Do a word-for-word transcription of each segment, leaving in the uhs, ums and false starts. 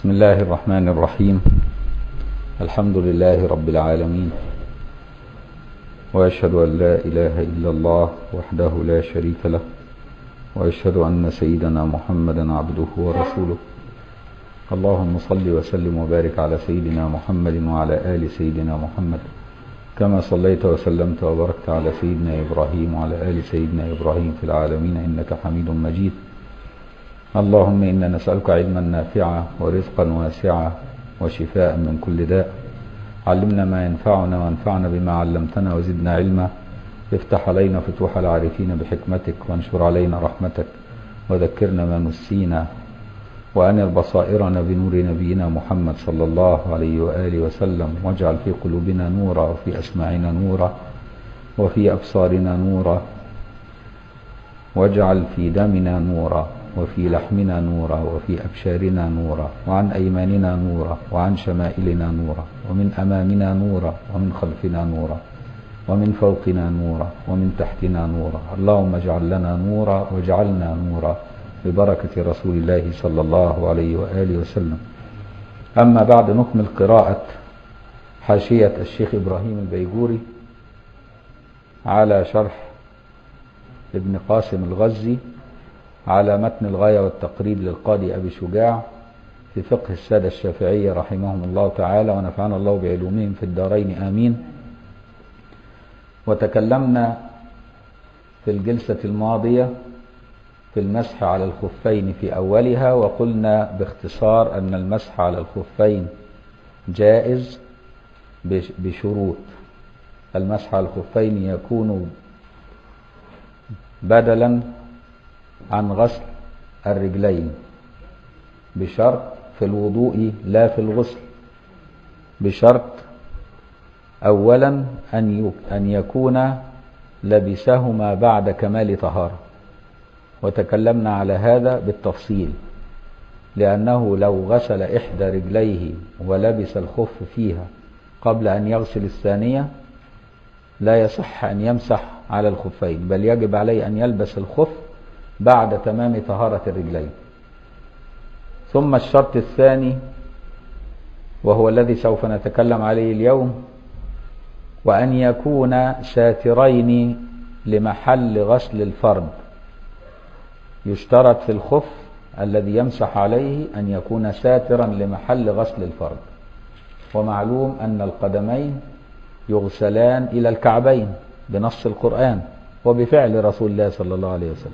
بسم الله الرحمن الرحيم. الحمد لله رب العالمين، وأشهد أن لا إله إلا الله وحده لا شريك له، وأشهد أن سيدنا محمدا عبده ورسوله. اللهم صل وسلم وبارك على سيدنا محمد وعلى آل سيدنا محمد، كما صليت وسلمت وباركت على سيدنا إبراهيم وعلى آل سيدنا إبراهيم في العالمين إنك حميد مجيد. اللهم إنا نسألك علما نافعا ورزقا واسعا وشفاء من كل داء. علمنا ما ينفعنا وانفعنا بما علمتنا وزدنا علما. افتح علينا فتوح العارفين بحكمتك، وانشر علينا رحمتك، وذكرنا ما نسينا، وأنر بصائرنا بنور نبينا محمد صلى الله عليه وآله وسلم، واجعل في قلوبنا نورا، وفي أسماعنا نورا، وفي أبصارنا نورا، واجعل في دمنا نورا، وفي لحمنا نورا، وفي أبشارنا نورا، وعن أيماننا نورا، وعن شمائلنا نورا، ومن أمامنا نورا، ومن خلفنا نورا، ومن فوقنا نورا، ومن تحتنا نورا. اللهم اجعل لنا نورا واجعلنا نورا ببركة رسول الله صلى الله عليه وآله وسلم. أما بعد، نكمل قراءة حاشية الشيخ إبراهيم البيجوري على شرح ابن قاسم الغزي على متن الغاية والتقريب للقاضي أبي شجاع في فقه السادة الشافعية رحمهم الله تعالى، ونفعنا الله بعلومهم في الدارين آمين. وتكلمنا في الجلسة الماضية في المسح على الخفين في أولها، وقلنا باختصار أن المسح على الخفين جائز بشروط. المسح على الخفين يكون بدلا عن غسل الرجلين بشرط في الوضوء لا في الغسل، بشرط أولا أن يكون لبسهما بعد كمال طهارة، وتكلمنا على هذا بالتفصيل، لأنه لو غسل إحدى رجليه ولبس الخف فيها قبل أن يغسل الثانية لا يصح أن يمسح على الخفين، بل يجب عليه أن يلبس الخف بعد تمام طهارة الرجلين. ثم الشرط الثاني وهو الذي سوف نتكلم عليه اليوم، وأن يكون ساترين لمحل غسل الفرد. يشترط في الخف الذي يمسح عليه أن يكون ساترا لمحل غسل الفرد، ومعلوم أن القدمين يغسلان إلى الكعبين بنص القرآن وبفعل رسول الله صلى الله عليه وسلم.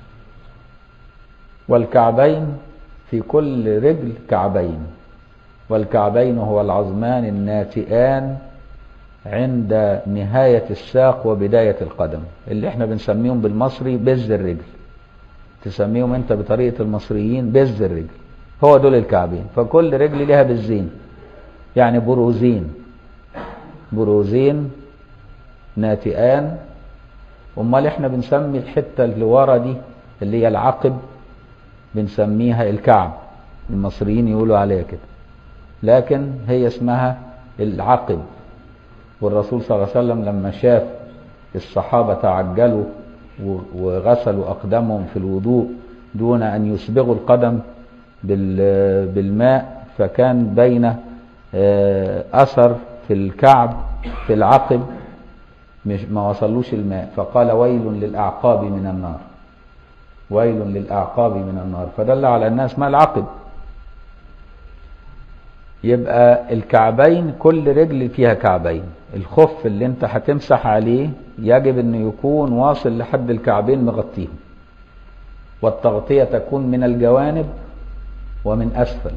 والكعبين في كل رجل كعبين، والكعبين هو العظمان الناتئان عند نهاية الساق وبداية القدم، اللي احنا بنسميهم بالمصري بز الرجل، تسميهم انت بطريقة المصريين بز الرجل، هو دول الكعبين. فكل رجل لها بزين، يعني بروزين، بروزين ناتئان. امال احنا بنسمي الحتة اللي ورا دي اللي هي العقب بنسميها الكعب، المصريين يقولوا عليها كده، لكن هي اسمها العقب. والرسول صلى الله عليه وسلم لما شاف الصحابة تعجلوا وغسلوا أقدامهم في الوضوء دون أن يسبغوا القدم بالماء، فكان بين أثر في الكعب في العقب مش ما وصلوش الماء، فقال ويل للأعقاب من النار، ويل للأعقاب من النار، فدل على الناس ما العقب. يبقى الكعبين كل رجل فيها كعبين. الخف اللي انت هتمسح عليه يجب انه يكون واصل لحد الكعبين مغطيهم، والتغطية تكون من الجوانب ومن أسفل،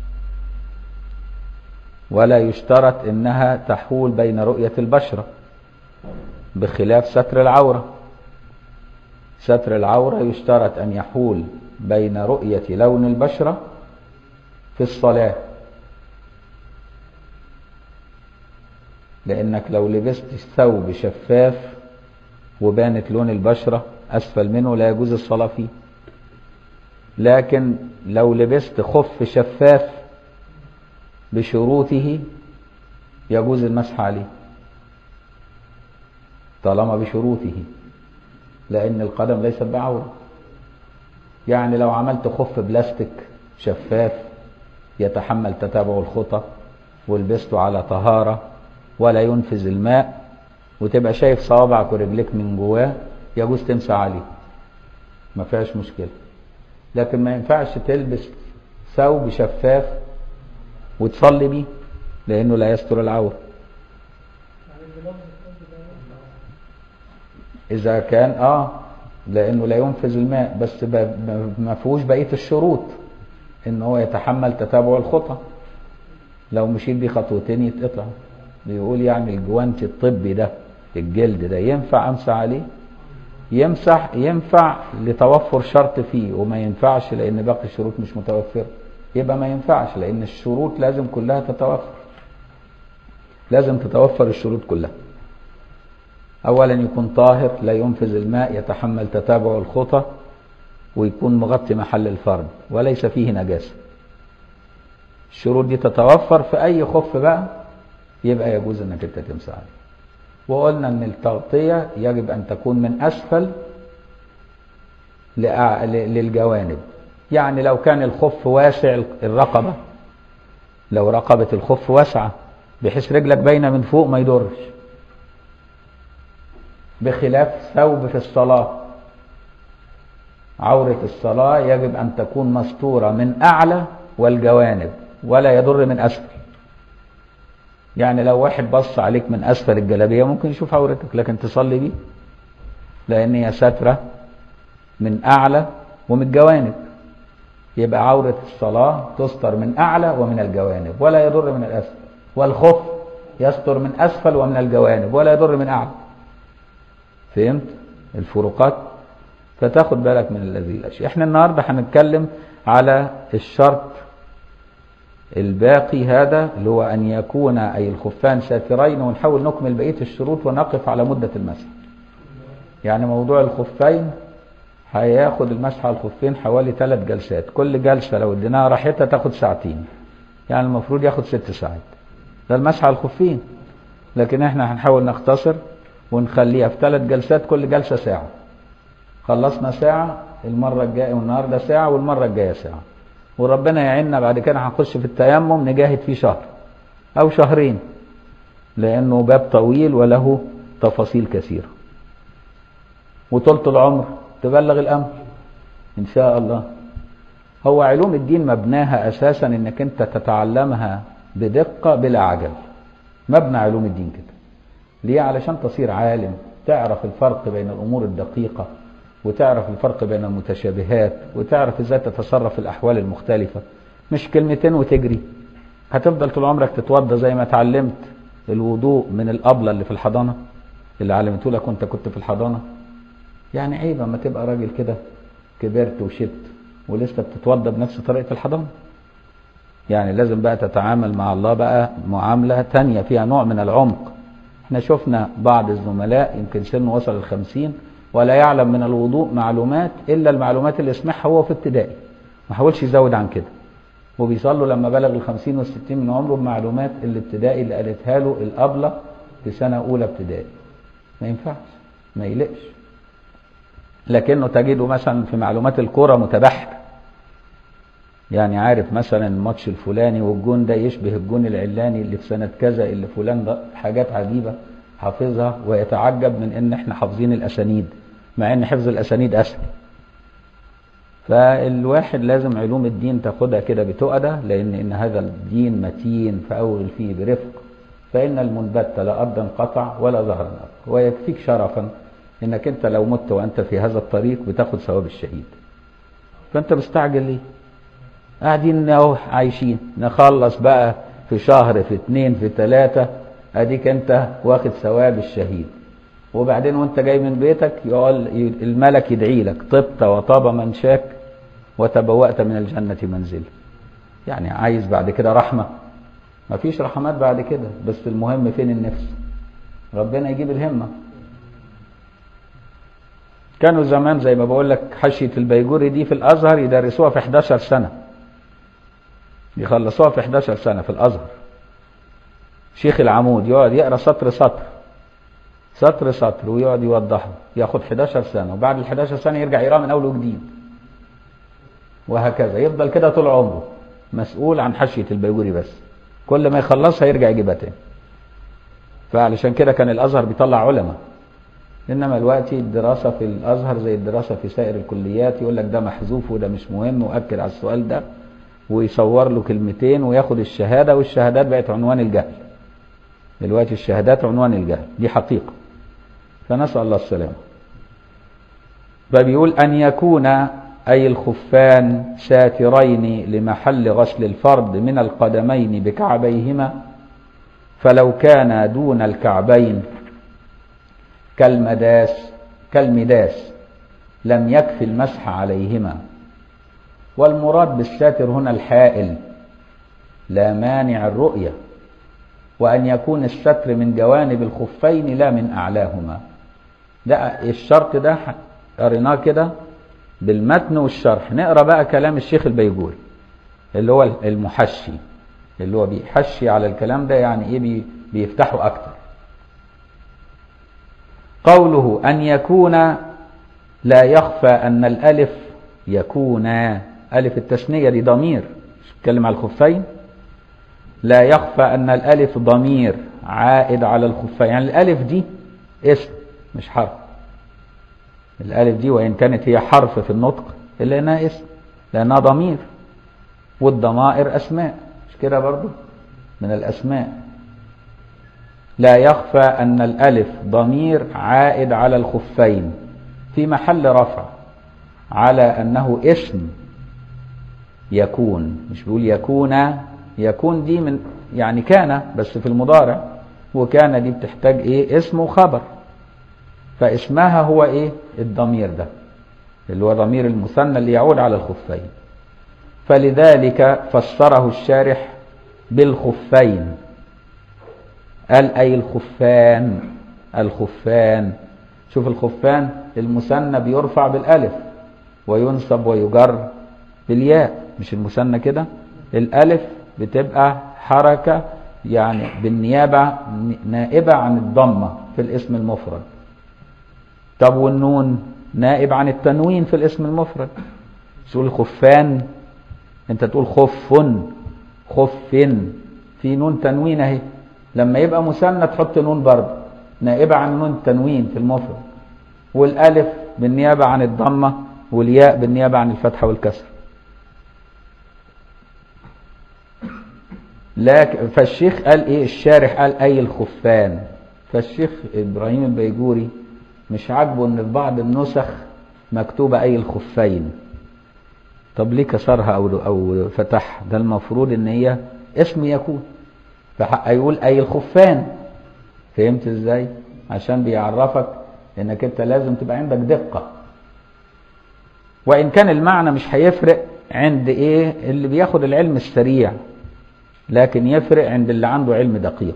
ولا يشترط انها تحول بين رؤية البشرة، بخلاف ستر العورة. ستر العورة يشترط أن يحول بين رؤية لون البشرة في الصلاة، لأنك لو لبست ثوب شفاف وبانت لون البشرة أسفل منه لا يجوز الصلاة فيه. لكن لو لبست خف شفاف بشروطه يجوز المسح عليه طالما بشروطه، لأن القدم ليست بعورة. يعني لو عملت خف بلاستيك شفاف يتحمل تتابع الخطى، ولبسته على طهارة ولا ينفذ الماء، وتبقى شايف صوابعك ورجلك من جواه، يجوز تمسح عليه ما فيهاش مشكلة. لكن ما ينفعش تلبس ثوب شفاف وتصلي بيه لأنه لا يستر العورة. إذا كان آه لأنه لا ينفذ الماء، بس ما فيهوش بقية الشروط إن هو يتحمل تتابع الخطى. لو مشيت بيه خطوتين يتقطع. بيقول يعني الجوانتي الطبي ده الجلد ده ينفع أمسح عليه؟ يمسح ينفع لتوفر شرط فيه، وما ينفعش لأن باقي الشروط مش متوفرة. يبقى ما ينفعش لأن الشروط لازم كلها تتوفر، لازم تتوفر الشروط كلها. أولا يكون طاهر لا ينفذ الماء، يتحمل تتابع الخطى، ويكون مغطي محل الفرد وليس فيه نجاسة. الشروط دي تتوفر في أي خف بقى يبقى يجوز أنك أنت تمسح عليه. وقلنا أن التغطية يجب أن تكون من أسفل للجوانب. يعني لو كان الخف واسع الرقبة، لو رقبة الخف واسعة بحيث رجلك باينة من فوق ما يضرش، بخلاف ثوب في الصلاة. عورة الصلاة يجب أن تكون مستورة من أعلى والجوانب ولا يضر من أسفل. يعني لو واحد بص عليك من أسفل الجلابية ممكن يشوف عورتك، لكن تصلي بيه لأن هي ساترة من أعلى ومن الجوانب. يبقى عورة الصلاة تستر من أعلى ومن الجوانب ولا يضر من الأسفل، والخف يستر من أسفل ومن الجوانب ولا يضر من أعلى. فهمت الفروقات؟ فتاخد بالك من الذي الأشياء. احنا النهاردة هنتكلم على الشرط الباقي هذا اللي هو أن يكون أي الخفان ساترين، ونحاول نكمل بقية الشروط ونقف على مدة المسح. يعني موضوع الخفين هياخد المسح على الخفين حوالي ثلاث جلسات، كل جلسة لو اديناها راحتها تاخد ساعتين، يعني المفروض ياخد ست ساعات ده المسح على الخفين. لكن احنا هنحاول نختصر ونخليها في ثلاث جلسات، كل جلسة ساعة. خلصنا ساعة المرة الجاية، والنهاردة ساعة والمرة الجاية ساعة، وربنا يعيننا بعد كده هنخش في التيمم نجاهد فيه شهر أو شهرين، لأنه باب طويل وله تفاصيل كثيرة. وطولة العمر تبلغ الأمر إن شاء الله. هو علوم الدين مبناها أساسا إنك أنت تتعلمها بدقة بلا عجل. مبنى علوم الدين كده ليه؟ علشان تصير عالم، تعرف الفرق بين الأمور الدقيقة، وتعرف الفرق بين المتشابهات، وتعرف ازاي تتصرف في الأحوال المختلفة. مش كلمتين وتجري. هتفضل طول عمرك تتوضى زي ما اتعلمت الوضوء من الأبلة اللي في الحضانة اللي علمته لك وانت كنت في الحضانة. يعني عيب اما تبقى راجل كده كبرت وشبت ولسه بتتوضى بنفس طريقة الحضانة. يعني لازم بقى تتعامل مع الله بقى معاملة تانية فيها نوع من العمق. احنا شفنا بعض الزملاء يمكن سنه وصل الخمسين ولا يعلم من الوضوء معلومات إلا المعلومات اللي سمعها هو في ابتدائي، ما حاولش يزود عن كده. وبيصلوا لما بلغ الخمسين والستين من عمره بمعلومات الابتدائي اللي قالتها له الأبلة في سنة أولى ابتدائي. ما ينفعش، ما يلقش. لكنه تجده مثلا في معلومات الكرة متبحر، يعني عارف مثلا الماتش الفلاني والجون ده يشبه الجون العلاني اللي في سنة كذا اللي فلان ده، حاجات عجيبة حافظها، ويتعجب من ان احنا حافظين الاسانيد مع ان حفظ الاسانيد اسهل. فالواحد لازم علوم الدين تاخدها كده بتؤدة، لان ان هذا الدين متين فاوغل فيه برفق، فان المنبت لا ارضا قطع ولا ظهرا ارض. ويكفيك شرفا انك انت لو مت وانت في هذا الطريق بتاخد ثواب الشهيد. فانت مستعجل ليه؟ قاعدين اهو عايشين، نخلص بقى في شهر في اتنين في تلاتة اديك انت واخد ثواب الشهيد. وبعدين وانت جاي من بيتك يقول الملك يدعي لك طبت وطاب منشاك وتبوأت من الجنة منزل. يعني عايز بعد كده رحمة؟ مفيش رحمات بعد كده، بس المهم فين النفس؟ ربنا يجيب الهمة. كانوا زمان زي ما بقول لك حشية البيجوري دي في الازهر يدرسوها في احداشر سنة، يخلصوها في احداشر سنة في الازهر. شيخ العمود يقعد يقرأ سطر سطر سطر سطر ويقعد يوضحه، ياخد احداشر سنة، وبعد ال احداشر سنة يرجع يقرأ من أول وجديد، وهكذا يفضل كده طول عمره. مسؤول عن حاشية البيجوري بس، كل ما يخلصها يرجع يجيبها تاني. فعلشان كده كان الازهر بيطلع علماء، انما دلوقتي الدراسه في الازهر زي الدراسه في سائر الكليات، يقول لك ده محذوف وده مش مهم واكد على السؤال ده ويصور له كلمتين وياخد الشهاده، والشهادات بقت عنوان الجهل. دلوقتي الشهادات عنوان الجهل، دي حقيقه. فنسال الله السلامه. فبيقول ان يكون اي الخفان ساترين لمحل غسل الفرد من القدمين بكعبيهما، فلو كان دون الكعبين كالمداس كالمداس لم يكفي المسح عليهما. والمراد بالساتر هنا الحائل لا مانع الرؤية، وأن يكون الستر من جوانب الخفين لا من أعلاهما. ده الشرط ده قريناه كده بالمتن والشرح. نقرأ بقى كلام الشيخ البيجوري اللي هو المحشي، اللي هو بيحشي على الكلام ده، يعني ايه بيفتحه أكتر. قوله أن يكون لا يخفى أن الألف يكون، ألف التثنية دي ضمير، مش بتكلم على الخفين. لا يخفى أن الألف ضمير عائد على الخفين، يعني الألف دي اسم مش حرف. الألف دي وإن كانت هي حرف في النطق إلا أنها اسم، لأنها ضمير، والضمائر أسماء، مش كده برضو من الأسماء. لا يخفى أن الألف ضمير عائد على الخفين في محل رفع على أنه اسم يكون، مش بيقول يكون. يكون دي من يعني كان بس في المضارع، وكان دي بتحتاج ايه اسم وخبر، فاسمها هو ايه الضمير ده اللي هو ضمير المثنى اللي يعود على الخفين. فلذلك فسره الشارح بالخفين، قال أي الخفان. الخفان، شوف الخفان المثنى بيرفع بالألف وينصب ويجر بالياء، مش المثنى كده. الألف بتبقى حركة يعني بالنيابة نائبة عن الضمة في الاسم المفرد. طب والنون نائب عن التنوين في الاسم المفرد. تقول خفان، انت تقول خف خف في نون تنوين اهي، لما يبقى مثنى تحط نون برضه نائبة عن نون التنوين في المفرد، والالف بالنيابة عن الضمة والياء بالنيابة عن الفتحة والكسر. لكن فالشيخ قال ايه الشارح قال اي الخفان. فالشيخ ابراهيم البيجوري مش عاجبه ان في بعض النسخ مكتوبة اي الخفين. طب ليه كسرها او او فتح؟ ده المفروض ان هي اسم يكون، فحق يقول اي الخفان. فهمت ازاي؟ عشان بيعرفك انك انت لازم تبقى عندك دقة، وان كان المعنى مش هيفرق عند ايه اللي بياخد العلم السريع، لكن يفرق عند اللي عنده علم دقيق.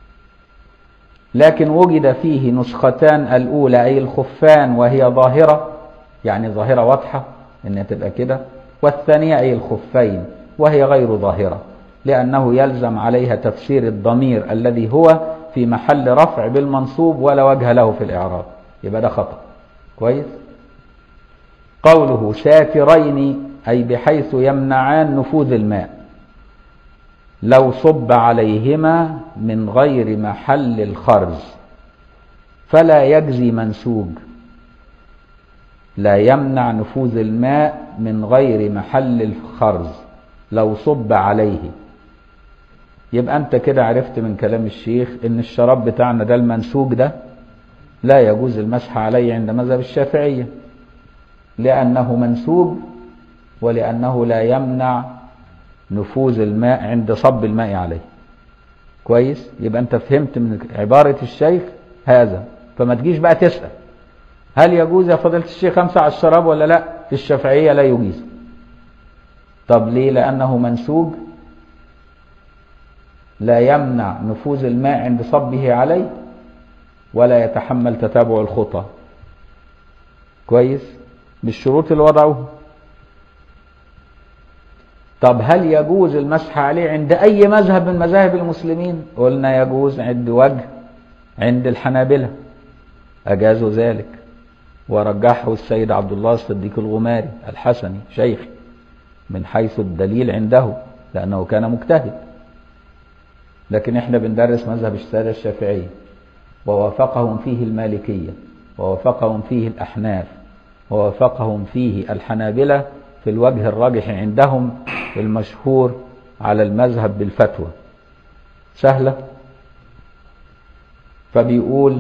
لكن وجد فيه نسختان، الأولى أي الخفان وهي ظاهرة، يعني ظاهرة واضحة إنها تبقى كده، والثانية أي الخفين وهي غير ظاهرة، لأنه يلزم عليها تفسير الضمير الذي هو في محل رفع بالمنصوب ولا وجه له في الإعراب، يبقى ده خطأ. كويس. قوله ساترين أي بحيث يمنعان نفوذ الماء، لو صب عليهما من غير محل الخرز فلا يجزي منسوج. لا يمنع نفوذ الماء من غير محل الخرز لو صب عليه. يبقى انت كده عرفت من كلام الشيخ ان الشراب بتاعنا ده المنسوج ده لا يجوز المسح عليه عند مذهب الشافعية، لأنه منسوج ولأنه لا يمنع نفوذ الماء عند صب الماء عليه. كويس. يبقى انت فهمت من عبارة الشيخ هذا، فما تجيش بقى تسأل هل يجوز يا فضيلة الشيخ امسح على الشراب ولا لا. في الشافعية لا يجوز. طب ليه؟ لأنه منسوج لا يمنع نفوذ الماء عند صبه عليه ولا يتحمل تتابع الخطى. كويس. بالشروط اللي وضعوها. طب هل يجوز المسح عليه عند أي مذهب من مذاهب المسلمين؟ قلنا يجوز عند وجه عند الحنابلة أجازوا ذلك، ورجحه السيد عبد الله الصديق الغماري الحسني شيخ من حيث الدليل عنده، لأنه كان مجتهد. لكن احنا بندرس مذهب السادة الشافعية، ووافقهم فيه المالكية، ووافقهم فيه الأحناف، ووافقهم فيه الحنابلة في الوجه الراجح عندهم المشهور على المذهب بالفتوى. سهلة. فبيقول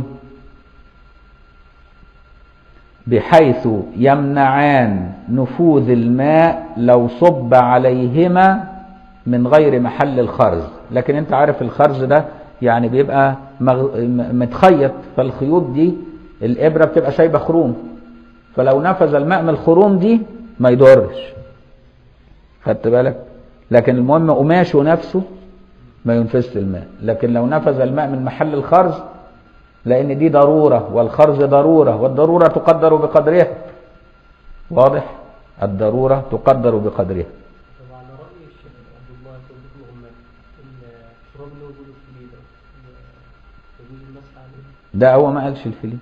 بحيث يمنعان نفوذ الماء لو صب عليهما من غير محل الخرز. لكن انت عارف الخرز ده يعني بيبقى متخيط، فالخيوط دي الإبرة بتبقى سايبة خروم، فلو نفذ الماء من الخروم دي ما يضرش، خدت بالك؟ لكن المهم قماشه نفسه ما ينفذش الماء. لكن لو نفذ الماء من محل الخرز، لأن دي ضرورة والخرز ضرورة، والضرورة تقدر بقدرها. واضح؟ الضرورة تقدر بقدرها. طبعا على رأي الشيخ عبد الله صديق محمد الشراب اللي هو بيقولوا الفلي ده يجوز المسح عليه؟ ده هو ما قالش الفلي،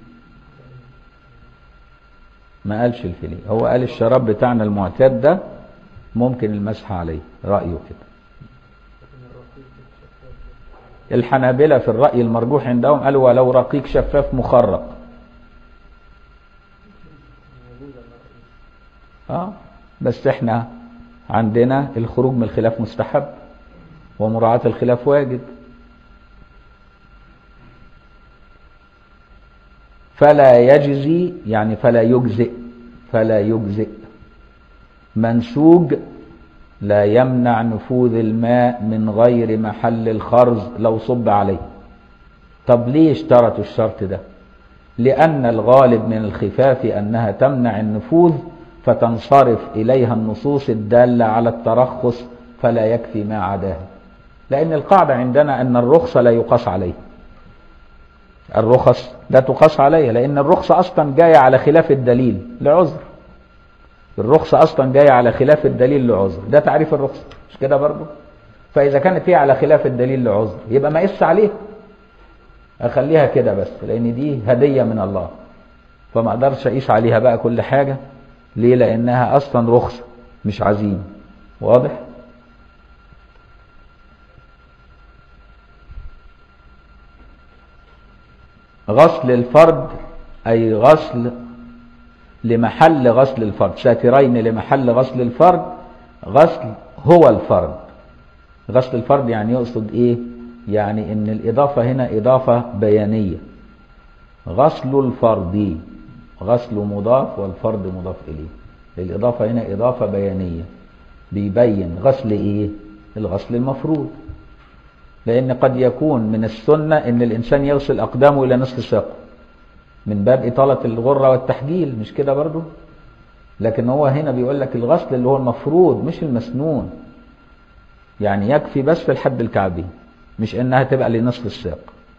ما قالش الفلي، هو قال الشراب بتاعنا المعتاد ده ممكن المسح عليه، رأيه كده. الحنابلة في الرأي المرجوح عندهم قالوا ولو رقيق شفاف مخرق. اه بس احنا عندنا الخروج من الخلاف مستحب ومراعاة الخلاف واجب. فلا يجزي يعني فلا يجزئ فلا يجزئ منسوج لا يمنع نفوذ الماء من غير محل الخرز لو صب عليه. طب ليه اشترطوا الشرط ده؟ لأن الغالب من الخفاف أنها تمنع النفوذ فتنصرف إليها النصوص الدالة على الترخص فلا يكفي ما عداها. لأن القاعدة عندنا أن الرخصة لا يقاس عليها، الرخص لا تقاس عليها، لأن الرخصة أصلا جاية على خلاف الدليل لعذر. الرخصة أصلا جاية على خلاف الدليل لعذر، ده تعريف الرخصة مش كده برضو؟ فإذا كانت هي على خلاف الدليل لعذر يبقى ما قس عليها، أخليها كده بس، لأن دي هدية من الله، فما أقدرش أقيس عليها بقى كل حاجة. ليه؟ لأنها أصلا رخصة مش عزيمة. واضح؟ غسل الفرد أي غسل لمحل غسل الفرد، ساترين لمحل غسل الفرد. غسل هو الفرد. غسل الفرد يعني يقصد ايه؟ يعني ان الاضافة هنا اضافة بيانية. غسل الفرد غسل مضاف والفرد مضاف اليه، الاضافة هنا اضافة بيانية بيبين غسل ايه؟ الغسل المفروض. لان قد يكون من السنة ان الانسان يغسل اقدامه الى نصف ساقه من باب إطالة الغرة والتحجيل، مش كده برضو؟ لكن هو هنا بيقول لك الغسل اللي هو المفروض مش المسنون، يعني يكفي بس في الحد الكعبي، مش انها تبقى لنصف الساق.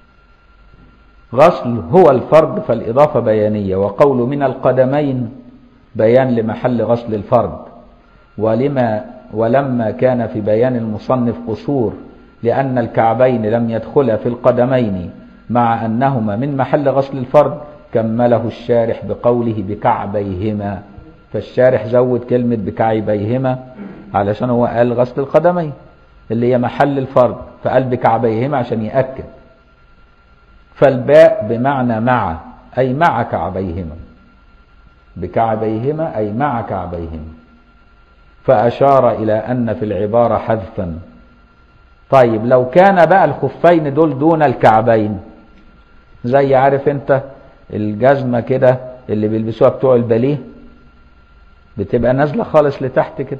غسل هو الفرد فالإضافة بيانية، وقول من القدمين بيان لمحل غسل الفرد. ولما ولما كان في بيان المصنف قصور لأن الكعبين لم يدخلا في القدمين مع أنهما من محل غسل الفرد، كمله الشارح بقوله بكعبيهما. فالشارح زود كلمة بكعبيهما علشان هو قال غسل القدمين اللي هي محل الفرد، فقال بكعبيهما عشان يأكد. فالباء بمعنى مع، أي مع كعبيهما، بكعبيهما أي مع كعبيهما. فأشار إلى أن في العبارة حذفا. طيب لو كان بقى الخفين دول دون الكعبين، زي عارف انت الجزمة كده اللي بيلبسوها بتوع الباليه، بتبقى نازلة خالص لتحت كده،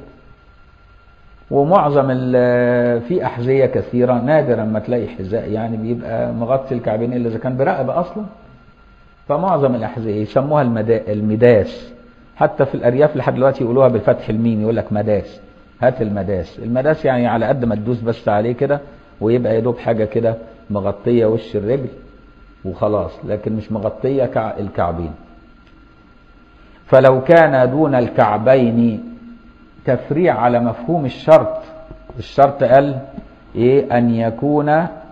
ومعظم في أحذية كثيرة نادرا ما تلاقي حذاء يعني بيبقى مغطي الكعبين إلا إذا كان برقبة أصلا. فمعظم الأحذية يسموها المداس، حتى في الأرياف لحد دلوقتي يقولوها بالفتح الميم، يقول لك مداس، هات المداس. المداس يعني على قد ما تدوس بس عليه كده ويبقى يدوب حاجة كده مغطية وش الرجل وخلاص، لكن مش مغطية الكعبين. فلو كان دون الكعبين تفريع على مفهوم الشرط. الشرط قال إيه؟ أن يكون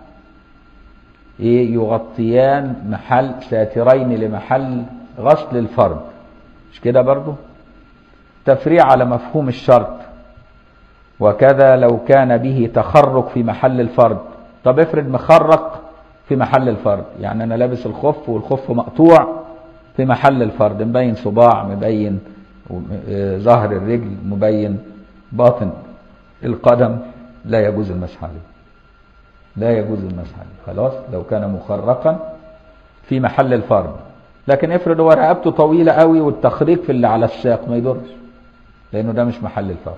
إيه؟ يغطيان محل ساترين لمحل غسل الفرد، مش كده برضو؟ تفريع على مفهوم الشرط. وكذا لو كان به تخرق في محل الفرد. طب افرض مخرق في محل الفرد، يعني انا لابس الخف والخف مقطوع في محل الفرد، مبين صباع، مبين ظهر الرجل، مبين باطن القدم، لا يجوز المسح عليه، لا يجوز المسح عليه خلاص لو كان مخرقا في محل الفرد. لكن افرض هو رقبته طويلة قوي والتخريق في اللي على الساق ما يضرش، لانه ده مش محل الفرد.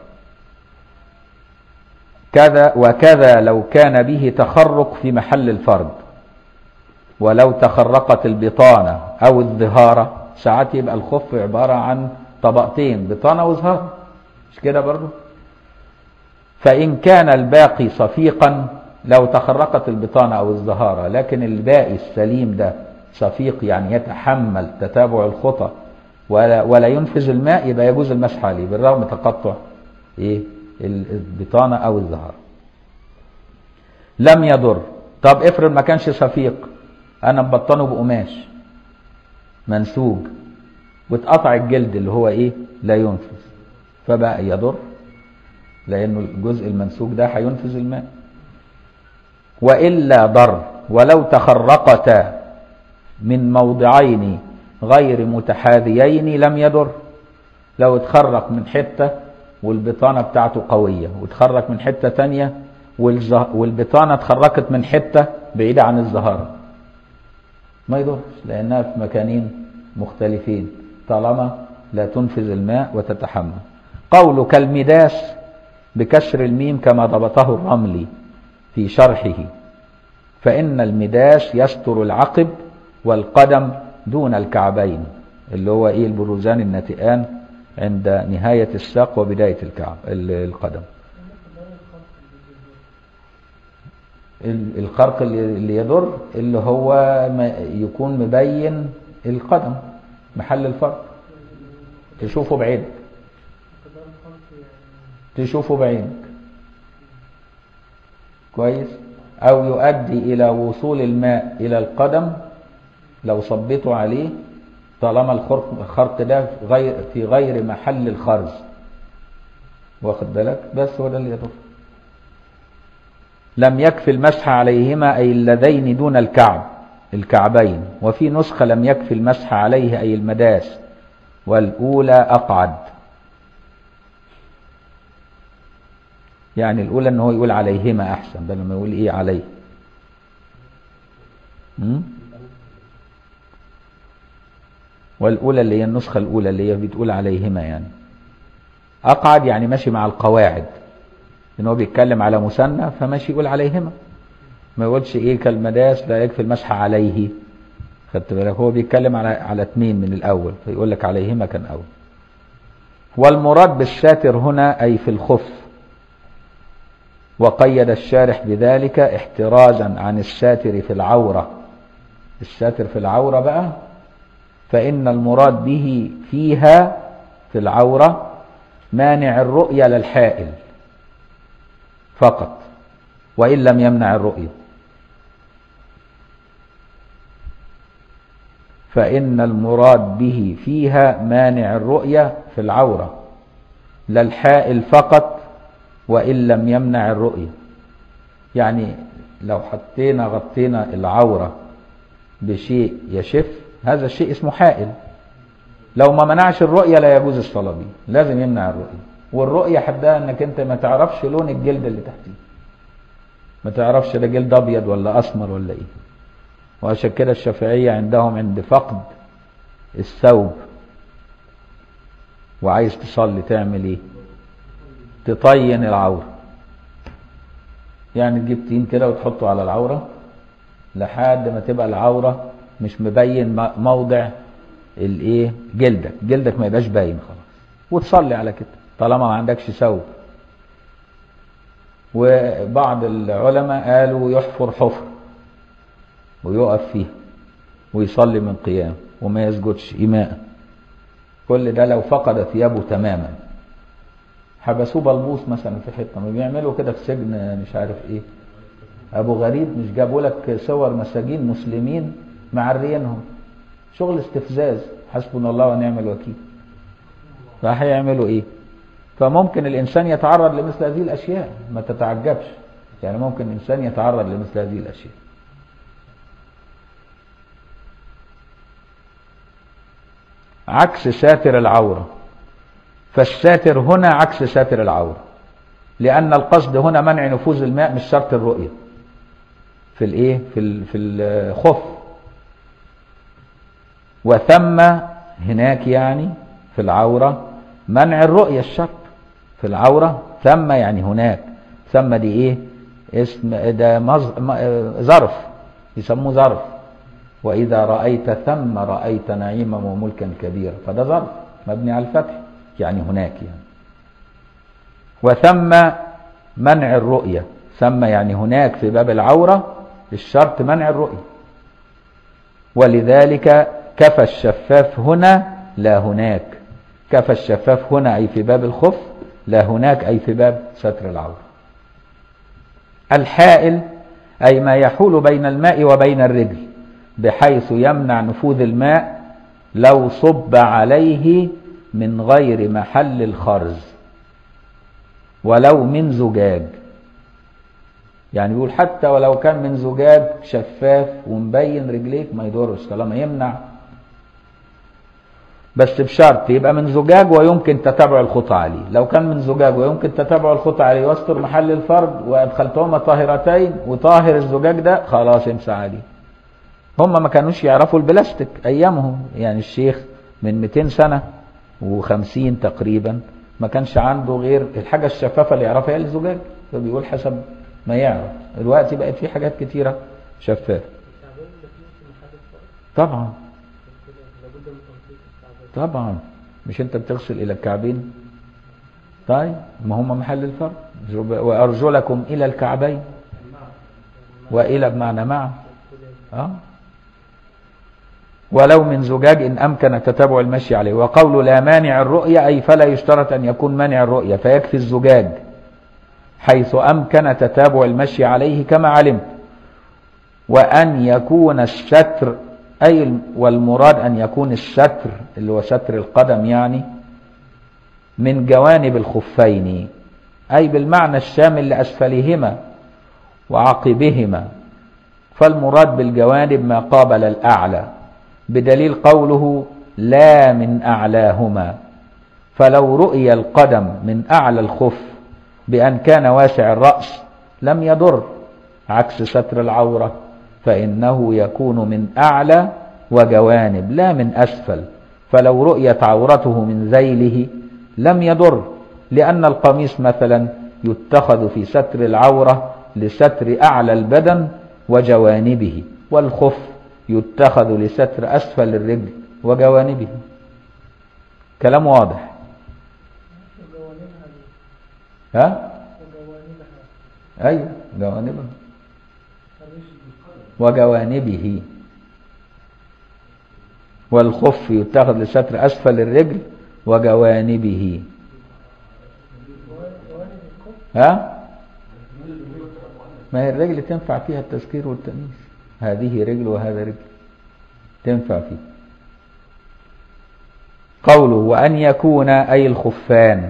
كذا وكذا لو كان به تخرق في محل الفرد، ولو تخرقت البطانة او الظهارة، ساعات يبقى الخف عبارة عن طبقتين، بطانة وظهارة، مش كده برضو؟ فإن كان الباقي صفيقا، لو تخرقت البطانة او الظهارة لكن الباقي السليم ده صفيق، يعني يتحمل تتابع الخطى ولا, ولا ينفذ الماء، يبقى يجوز المسح عليه بالرغم من تقطع ايه البطانة او الظهارة. لم يضر. طب افرض ما كانش صفيق، انا مبطنه بقماش منسوج واتقطع الجلد اللي هو ايه لا ينفذ، فبقى يضر، لانه الجزء المنسوج ده هينفذ الماء. والا ضر. ولو تخرقتا من موضعين غير متحاذيين لم يضر. لو اتخرق من حتة والبطانة بتاعته قوية، واتخرق من حتة تانية والبطانة اتخرقت من حتة بعيدة عن الظهارة، ما يضرش، لأنها في مكانين مختلفين طالما لا تنفذ الماء وتتحمل. قوله كالمداس بكسر الميم كما ضبطه الرملي في شرحه، فإن المداس يستر العقب والقدم دون الكعبين، اللي هو ايه البروزان الناتئان عند نهاية الساق وبداية الكعب القدم. الخرق اللي يضر اللي هو يكون مبين القدم محل الفرق، تشوفه بعينك، تشوفه بعينك كويس، او يؤدي الى وصول الماء الى القدم لو صبيته عليه، طالما الخرق الخرق ده غير في غير محل الخرز، واخد بالك؟ بس هو ده اللي يضر. لم يكفي المسح عليهما أي اللذين دون الكعب الكعبين، وفي نسخة لم يكفي المسح عليه أي المداس، والأولى أقعد. يعني الأولى أنه يقول عليهما أحسن بدل ما يقول إيه عليه. م? والأولى اللي هي النسخة الأولى اللي هي بتقول عليهما، يعني أقعد يعني ماشي مع القواعد، إنه بيتكلم على مثنى فماشي يقول عليهما، ما يقولش إيه كالمداس لا يكفي المسح عليه، خدت بالك؟ هو بيتكلم على على اثنين من الأول فيقول لك عليهما كان أول. والمراد بالساتر هنا أي في الخف، وقيد الشارح بذلك احترازا عن الساتر في العورة. الساتر في العورة بقى، فإن المراد به فيها في العورة مانع الرؤية للحائل فقط، وإن لم يمنع الرؤية، فإن المراد به فيها مانع الرؤية في العورة للحائل فقط وإن لم يمنع الرؤية. يعني لو حطينا غطينا العورة بشيء يشف، هذا الشيء اسمه حائل، لو ما منعش الرؤية لا يجوز الصلاة به، لازم يمنع الرؤية. والرؤية حدها انك انت ما تعرفش لون الجلد اللي تحتيه، ما تعرفش ده جلد ابيض ولا اسمر ولا ايه. وعشان كده الشافعية عندهم عند فقد الثوب وعايز تصلي تعمل ايه؟ تطين العورة، يعني تجيب طين كده وتحطه على العورة لحد ما تبقى العورة مش مبين موضع الايه جلدك، جلدك ما يبقاش باين خلاص، وتصلي على كده طالما ما عندكش ثوب. وبعض العلماء قالوا يحفر حفر ويقف فيه ويصلي من قيام وما يسجدش إيماء. كل ده لو فقد ثيابه تماما، حبسوه بلبوس مثلا في حته، ما بيعملوا كده في سجن مش عارف ايه ابو غريب، مش جابوا لك صور مساجين مسلمين معريينهم، شغل استفزاز، حسبنا الله ونعم الوكيل. فهيعملوا ايه؟ فممكن الإنسان يتعرض لمثل هذه الأشياء، ما تتعجبش، يعني ممكن الإنسان يتعرض لمثل هذه الأشياء. عكس ساتر العورة، فالساتر هنا عكس ساتر العورة، لأن القصد هنا منع نفوذ الماء مش شرط الرؤية في الايه في في الخف، وثم هناك يعني في العورة منع الرؤية الشرط في العورة، ثم يعني هناك، ثم دي ايه اسم ده مز... ظرف يسموه ظرف، وإذا رأيت ثم رأيت نعيما وملكا كبيرا، فده ظرف مبني على الفتح يعني هناك يعني. وثم منع الرؤية، ثم يعني هناك في باب العورة الشرط منع الرؤية، ولذلك كفى الشفاف هنا لا هناك، كفى الشفاف هنا أي في باب الخف، لا هناك أي في باب ستر العورة. الحائل أي ما يحول بين الماء وبين الرجل بحيث يمنع نفوذ الماء لو صب عليه من غير محل الخرز ولو من زجاج، يعني بيقول حتى ولو كان من زجاج شفاف ومبين رجليك ما يضرش طالما يمنع، بس بشرط يبقى من زجاج ويمكن تتابع الخطى عليه. لو كان من زجاج ويمكن تتابع الخطى عليه واستر محل الفرد وادخلتهما طاهرتين وطاهر الزجاج ده خلاص امسح عليه. هم ما كانوش يعرفوا البلاستيك ايامهم، يعني الشيخ من مئتين سنة وخمسين تقريبا ما كانش عنده غير الحاجة الشفافة اللي يعرفها هي الزجاج، فبيقول حسب ما يعرف. دلوقتي بقت في حاجات كتيرة شفافة طبعا طبعا، مش انت بتغسل الى الكعبين؟ طيب ما هم محل الفرد، وارجلكم الى الكعبين، والى بمعنى مع اه ولو من زجاج ان امكن تتابع المشي عليه. وقول لا مانع الرؤية اي فلا يشترط ان يكون مانع الرؤية، فيكفي الزجاج حيث امكن تتابع المشي عليه كما علمت. وان يكون الستر أي والمراد أن يكون الستر اللي هو ستر القدم يعني من جوانب الخفين، أي بالمعنى الشامل لأسفلهما وعقبهما، فالمراد بالجوانب ما قابل الأعلى، بدليل قوله لا من أعلاهما. فلو رؤي القدم من أعلى الخف بأن كان واسع الرأس لم يضر، عكس ستر العورة فإنه يكون من أعلى وجوانب لا من أسفل، فلو رؤيت عورته من ذيله لم يضر، لأن القميص مثلا يتخذ في ستر العورة لستر أعلى البدن وجوانبه، والخف يتخذ لستر أسفل الرجل وجوانبه. كلام واضح؟ ها؟ أيوة جوانبه وجوانبه، والخف يتخذ لستر أسفل الرجل وجوانبه. ها؟ ما هي الرجل تنفع فيها التذكير والتأنيث، هذه رجل وهذا رجل تنفع فيه. قوله وأن يكون أي الخفان،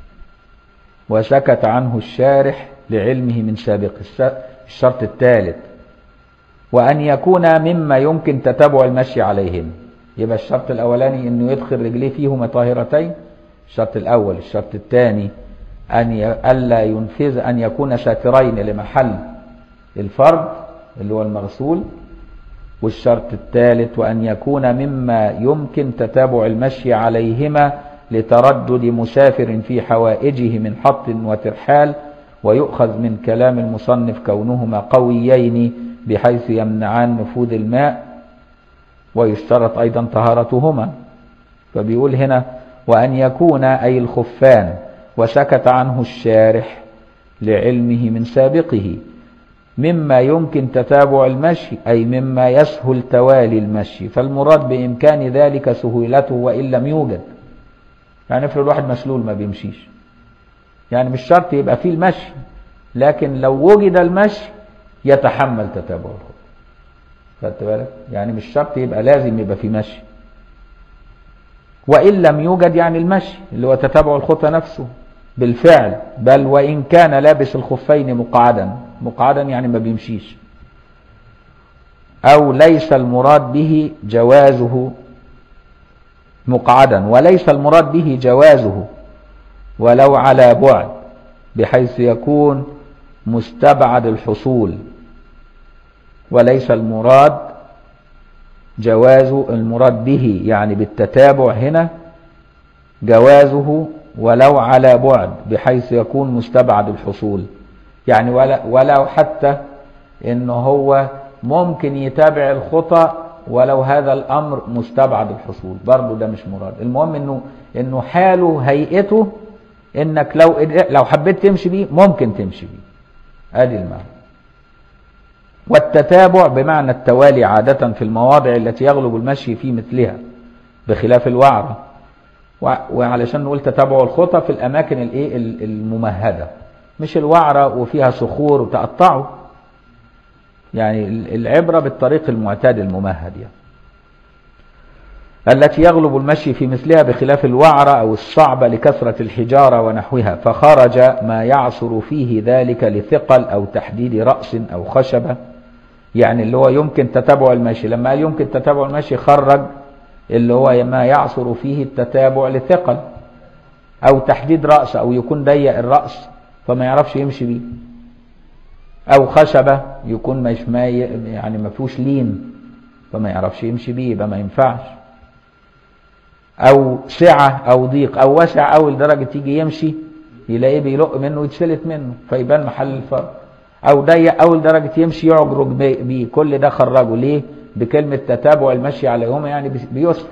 وسكت عنه الشارح لعلمه من سابق. الشرط الثالث وأن يكون مما يمكن تتابع المشي عليهم، يبقى الشرط الأولاني أنه يدخل رجليه فيهما طاهرتين، الشرط الأول. الشرط الثاني أن ألا ينفذ أن يكون ساترين لمحل الفرد اللي هو المغسول. والشرط الثالث وأن يكون مما يمكن تتابع المشي عليهما لتردد مسافر في حوائجه من حط وترحال. ويؤخذ من كلام المصنف كونهما قويين بحيث يمنعان نفوذ الماء، ويشترط أيضا طهارتهما. فبيقول هنا وأن يكون أي الخفان، وسكت عنه الشارح لعلمه من سابقه، مما يمكن تتابع المشي أي مما يسهل توالي المشي، فالمراد بإمكان ذلك سهولته وإن لم يوجد. يعني افرض واحد مسلول ما بيمشيش، يعني مش شرط يبقى فيه المشي، لكن لو وجد المشي يتحمل تتابع الخطى. خدت بالك؟ يعني مش شرط يبقى لازم يبقى فيه مشي، وإن لم يوجد يعني المشي اللي هو تتابع الخطى نفسه بالفعل، بل وإن كان لابس الخفين مقعدا، مقعدا يعني ما بيمشيش. أو ليس المراد به جوازه مقعدا، وليس المراد به جوازه ولو على بعد، بحيث يكون مستبعد الحصول. وليس المراد جوازه، المراد به يعني بالتتابع هنا جوازه ولو على بعد، بحيث يكون مستبعد الحصول. يعني ولو حتى انه هو ممكن يتابع الخطى ولو هذا الامر مستبعد الحصول، برضه ده مش مراد. المهم انه انه حاله هيئته انك لو لو حبيت تمشي بيه ممكن تمشي بيه، ادي المعنى. والتتابع بمعنى التوالي عادة في المواضع التي يغلب المشي في مثلها، بخلاف الوعرة. وعلشان نقول تتابع الخطى في الاماكن الايه الممهدة، مش الوعرة وفيها صخور وتقطعوا. يعني العبرة بالطريق المعتاد الممهد يعني. التي يغلب المشي في مثلها بخلاف الوعرة أو الصعبة لكثرة الحجارة ونحوها، فخرج ما يعصر فيه ذلك لثقل أو تحديد رأس أو خشبة. يعني اللي هو يمكن تتابع المشي، لما قال يمكن تتابع المشي خرج اللي هو ما يعصر فيه التتابع لثقل أو تحديد رأس، أو يكون ضيق الرأس فما يعرفش يمشي بيه، أو خشبة يكون مش ما يعني ما فيهوش لين فما يعرفش يمشي بيه، يبقى ما ينفعش. أو سعة أو ضيق، أو واسع أول درجة تيجي يمشي يلاقيه بيلق منه ويتفلت منه فيبان محل الفرق، أو ضيق أول درجة يمشي يعجرج بيه. كل ده خرجه ليه؟ بكلمة تتابع المشي عليهما، يعني بيسر.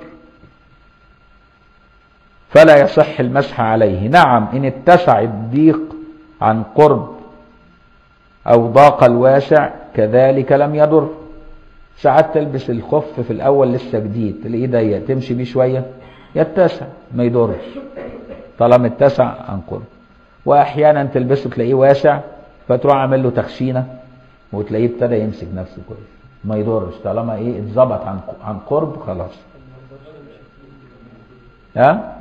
فلا يصح المسح عليه. نعم إن اتسع الضيق عن قرب أو ضاق الواسع كذلك لم يضر. ساعات تلبس الخف في الأول لسه جديد تلاقيه ضيق، تمشي بيه شوية يتسع ما يضرش طالما اتسع عن قرب. وأحيانا تلبسه تلاقيه واسع فتروح عامل له تخشينة وتلاقيه ابتدى يمسك نفسه كويس، ما يضرش طالما ايه اتظبط عن عن قرب خلاص. ها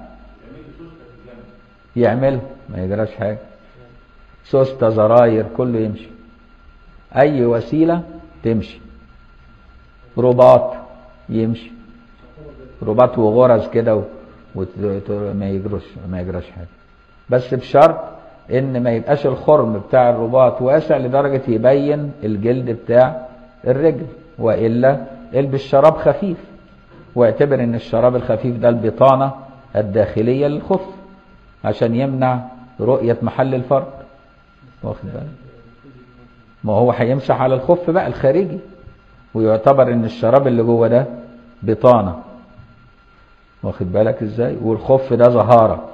يعمل ما يجراش حاجة، سوستة زراير كله يمشي، اي وسيلة تمشي، رباط يمشي، رباط وغرز كده وما يجرش ما يجراش حاجة، بس بشرط ان ما يبقاش الخرم بتاع الرباط واسع لدرجة يبين الجلد بتاع الرجل، وإلا البس شراب خفيف، واعتبر ان الشراب الخفيف ده البطانة الداخلية للخف عشان يمنع رؤية محل الفرق، واخد بالك؟ ما هو هيمسح على الخف بقى الخارجي، ويعتبر ان الشراب اللي جوه ده بطانة، واخد بالك ازاي؟ والخف ده زهارة،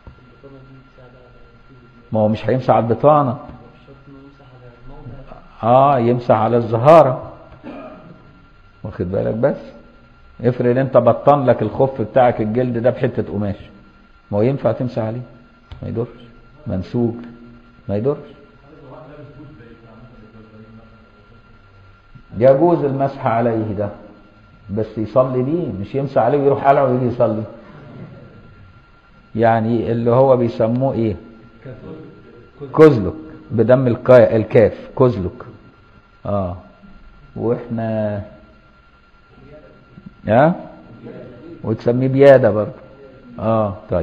ما هو مش هيمسح على البطانة، اه يمسح على الزهارة، واخد بالك؟ بس افرض انت بطن لك الخف بتاعك الجلد ده بحتة قماش، ما هو ينفع تمسح عليه؟ ما يدورش، منسوج ما يدورش. يجوز المسح عليه ده، بس يصلي بيه، مش يمسح عليه ويروح قلعه ويجي يصلي. يعني اللي هو بيسموه ايه؟ كزلك بدم الكاف، كزلك. اه واحنا ها وتسميه بيادة برضه. اه طيب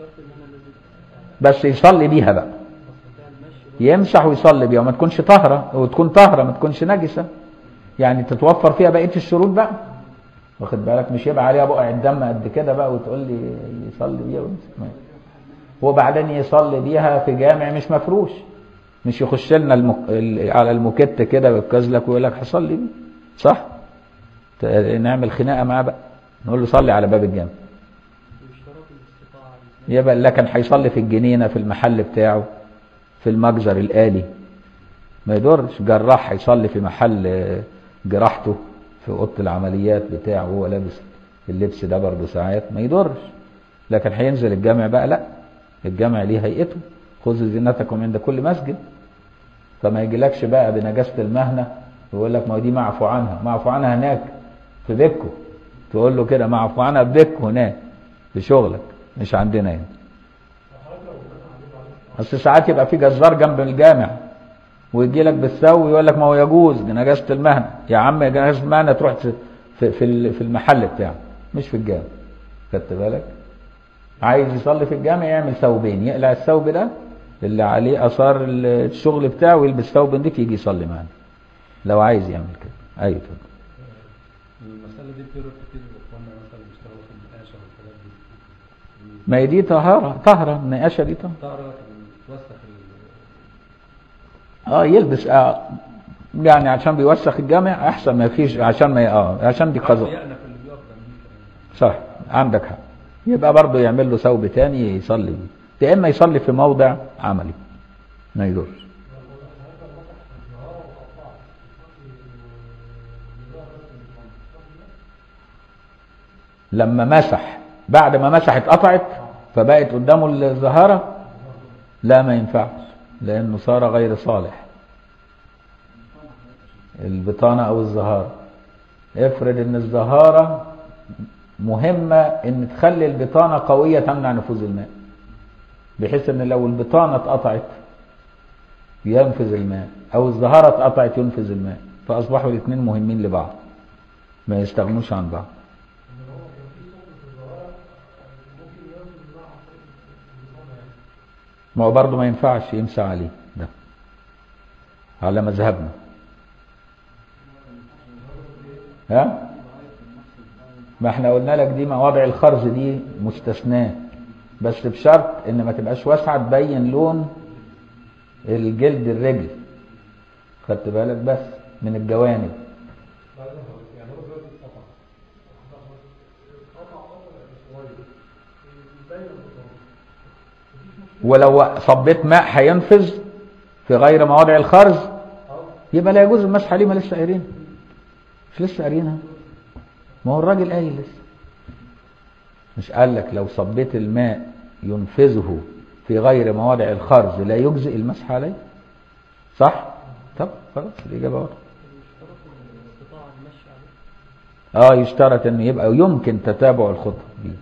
بس يصلي بيها بقى، يمسح ويصلي بيها، وما تكونش طاهرة، وتكون طاهرة ما تكونش نجسة، يعني تتوفر فيها بقية الشروط بقى، واخد بالك؟ مش يبقى عليها بقع الدم قد كده بقى وتقول لي يصلي بيها ويمسح، وبعدين يصلي بيها في جامع مش مفروش، مش يخش لنا المك... على المكت كده ويتكزلك ويقول لك هصلي بيه، صح؟ نعمل خناقه معاه بقى، نقول له صلي على باب الجامع. يبقى لكن هيصلي في الجنينه في المحل بتاعه في المجزر الآلي ما يدورش. جراح هيصلي في محل جراحته في اوضه العمليات بتاعه وهو لابس اللبس ده برضه ساعات ما يدورش. لكن هينزل الجامع بقى لا، الجامع ليه هيئته، خذوا زينتكم عند كل مسجد. فما يجيلكش بقى بنجاسة المهنة ويقول لك ما دي معفو عنها، معفو عنها هناك في بيتكم، تقول له كده معفو عنها في بيتكم هناك في شغلك، مش عندنا هنا. بس ساعات يبقى في جزار جنب الجامع ويجي لك بالثوب ويقول لك ما هو يجوز نجاسة المهنة. يا عم نجاسة المهنة تروح في في في المحل بتاعه مش في الجامع. خدت بالك؟ عايز يصلي في الجامع يعمل ثوبين، يقلع الثوب ده اللي عليه اثار الشغل بتاعه ويلبس ثوب نضيف يجي يصلي معانا لو عايز يعمل كده. ايوه المسألة دي بتقول كتير اخواننا مثلا بيشتغلوا في النقاشة والحاجات دي. ما هي دي طهارة، طهرة النقاشة دي طهرة. طهرة لكن بتوسخ ال اه يلبس اه يعني عشان بيوسخ الجامع احسن ما فيش عشان ما اه عشان دي قذى. صح عندك حق. يبقى برضه يعمل له ثوب تاني يصلي بيه، يا اما يصلي في موضع عملي ما يضرش. لما مسح بعد ما مسح اتقطعت فبقت قدامه الزهارة، لا ما ينفعش لانه صار غير صالح. البطانة او الزهارة، افرض ان الزهارة مهمة ان تخلي البطانة قوية تمنع نفوذ الماء، بحيث ان لو البطانة اتقطعت ينفذ الماء او الزهارة اتقطعت ينفذ الماء، فاصبحوا الاثنين مهمين لبعض ما يستغنوش عن بعض. ما هو برضه ما ينفعش يمسح عليه ده على مذهبنا. ها ما احنا قلنا لك دي مواضع الخرز دي مستثناه، بس بشرط ان ما تبقاش واسعه تبين لون الجلد الرجل. خدت بالك؟ بس من الجوانب. ولو صبيت ماء هينفذ في غير مواضع الخرز يبقى لا يجوز المسح عليه. ما لسه قايلين مش لسه قارينها؟ ما هو الراجل قايل لسه، مش قال لك لو صبيت الماء ينفذه في غير مواضع الخرز لا يجزئ المسح عليه؟ صح؟ طب خلاص الإجابة واضحة. اه يشترط انه يبقى يمكن تتابع الخطأ دي.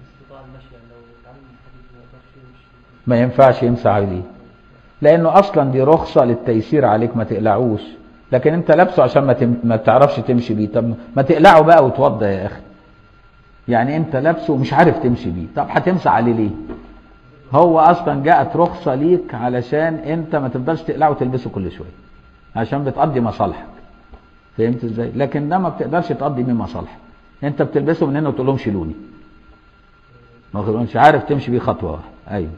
ما ينفعش يمسح عليه لانه اصلا دي رخصة للتيسير عليك ما تقلعوش، لكن انت لابسه عشان ما, تم... ما تعرفش تمشي بيه. طب ما تقلعه بقى وتوضى يا اخي. يعني انت لابسه ومش عارف تمشي بيه، طب هتمسح عليه ليه؟ هو اصلا جاءت رخصة ليك علشان انت ما تفضلش تقلعه وتلبسه كل شوية عشان بتقضي مصالحك. فهمت ازاي؟ لكن ده ما بتقدرش تقضي بيه مصالحك، انت بتلبسه من هنا وتقول لهم شيلوني، ما مش عارف تمشي بيه خطوة واحدة. ايوه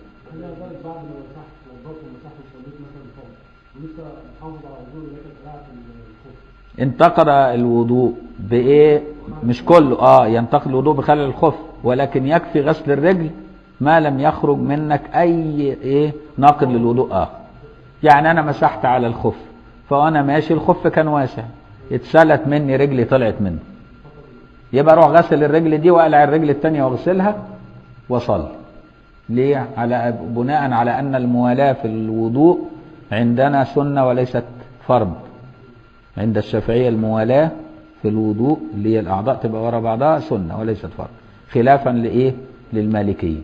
انتقد الوضوء بايه؟ مش كله اه ينتقد الوضوء بخلع الخف، ولكن يكفي غسل الرجل ما لم يخرج منك اي ايه ناقض للوضوء. اه يعني انا مسحت على الخف فانا ماشي الخف كان واسع اتسلت مني رجلي طلعت منه، يبقى اروح غسل الرجل دي واقلع الرجل الثانيه واغسلها وصل. ليه؟ على بناء على ان الموالاه في الوضوء عندنا سنه وليست فرض. عند الشافعيه الموالاه في الوضوء اللي هي الاعضاء تبقى ورا بعضها سنه وليست فرض، خلافا لايه؟ للمالكيه.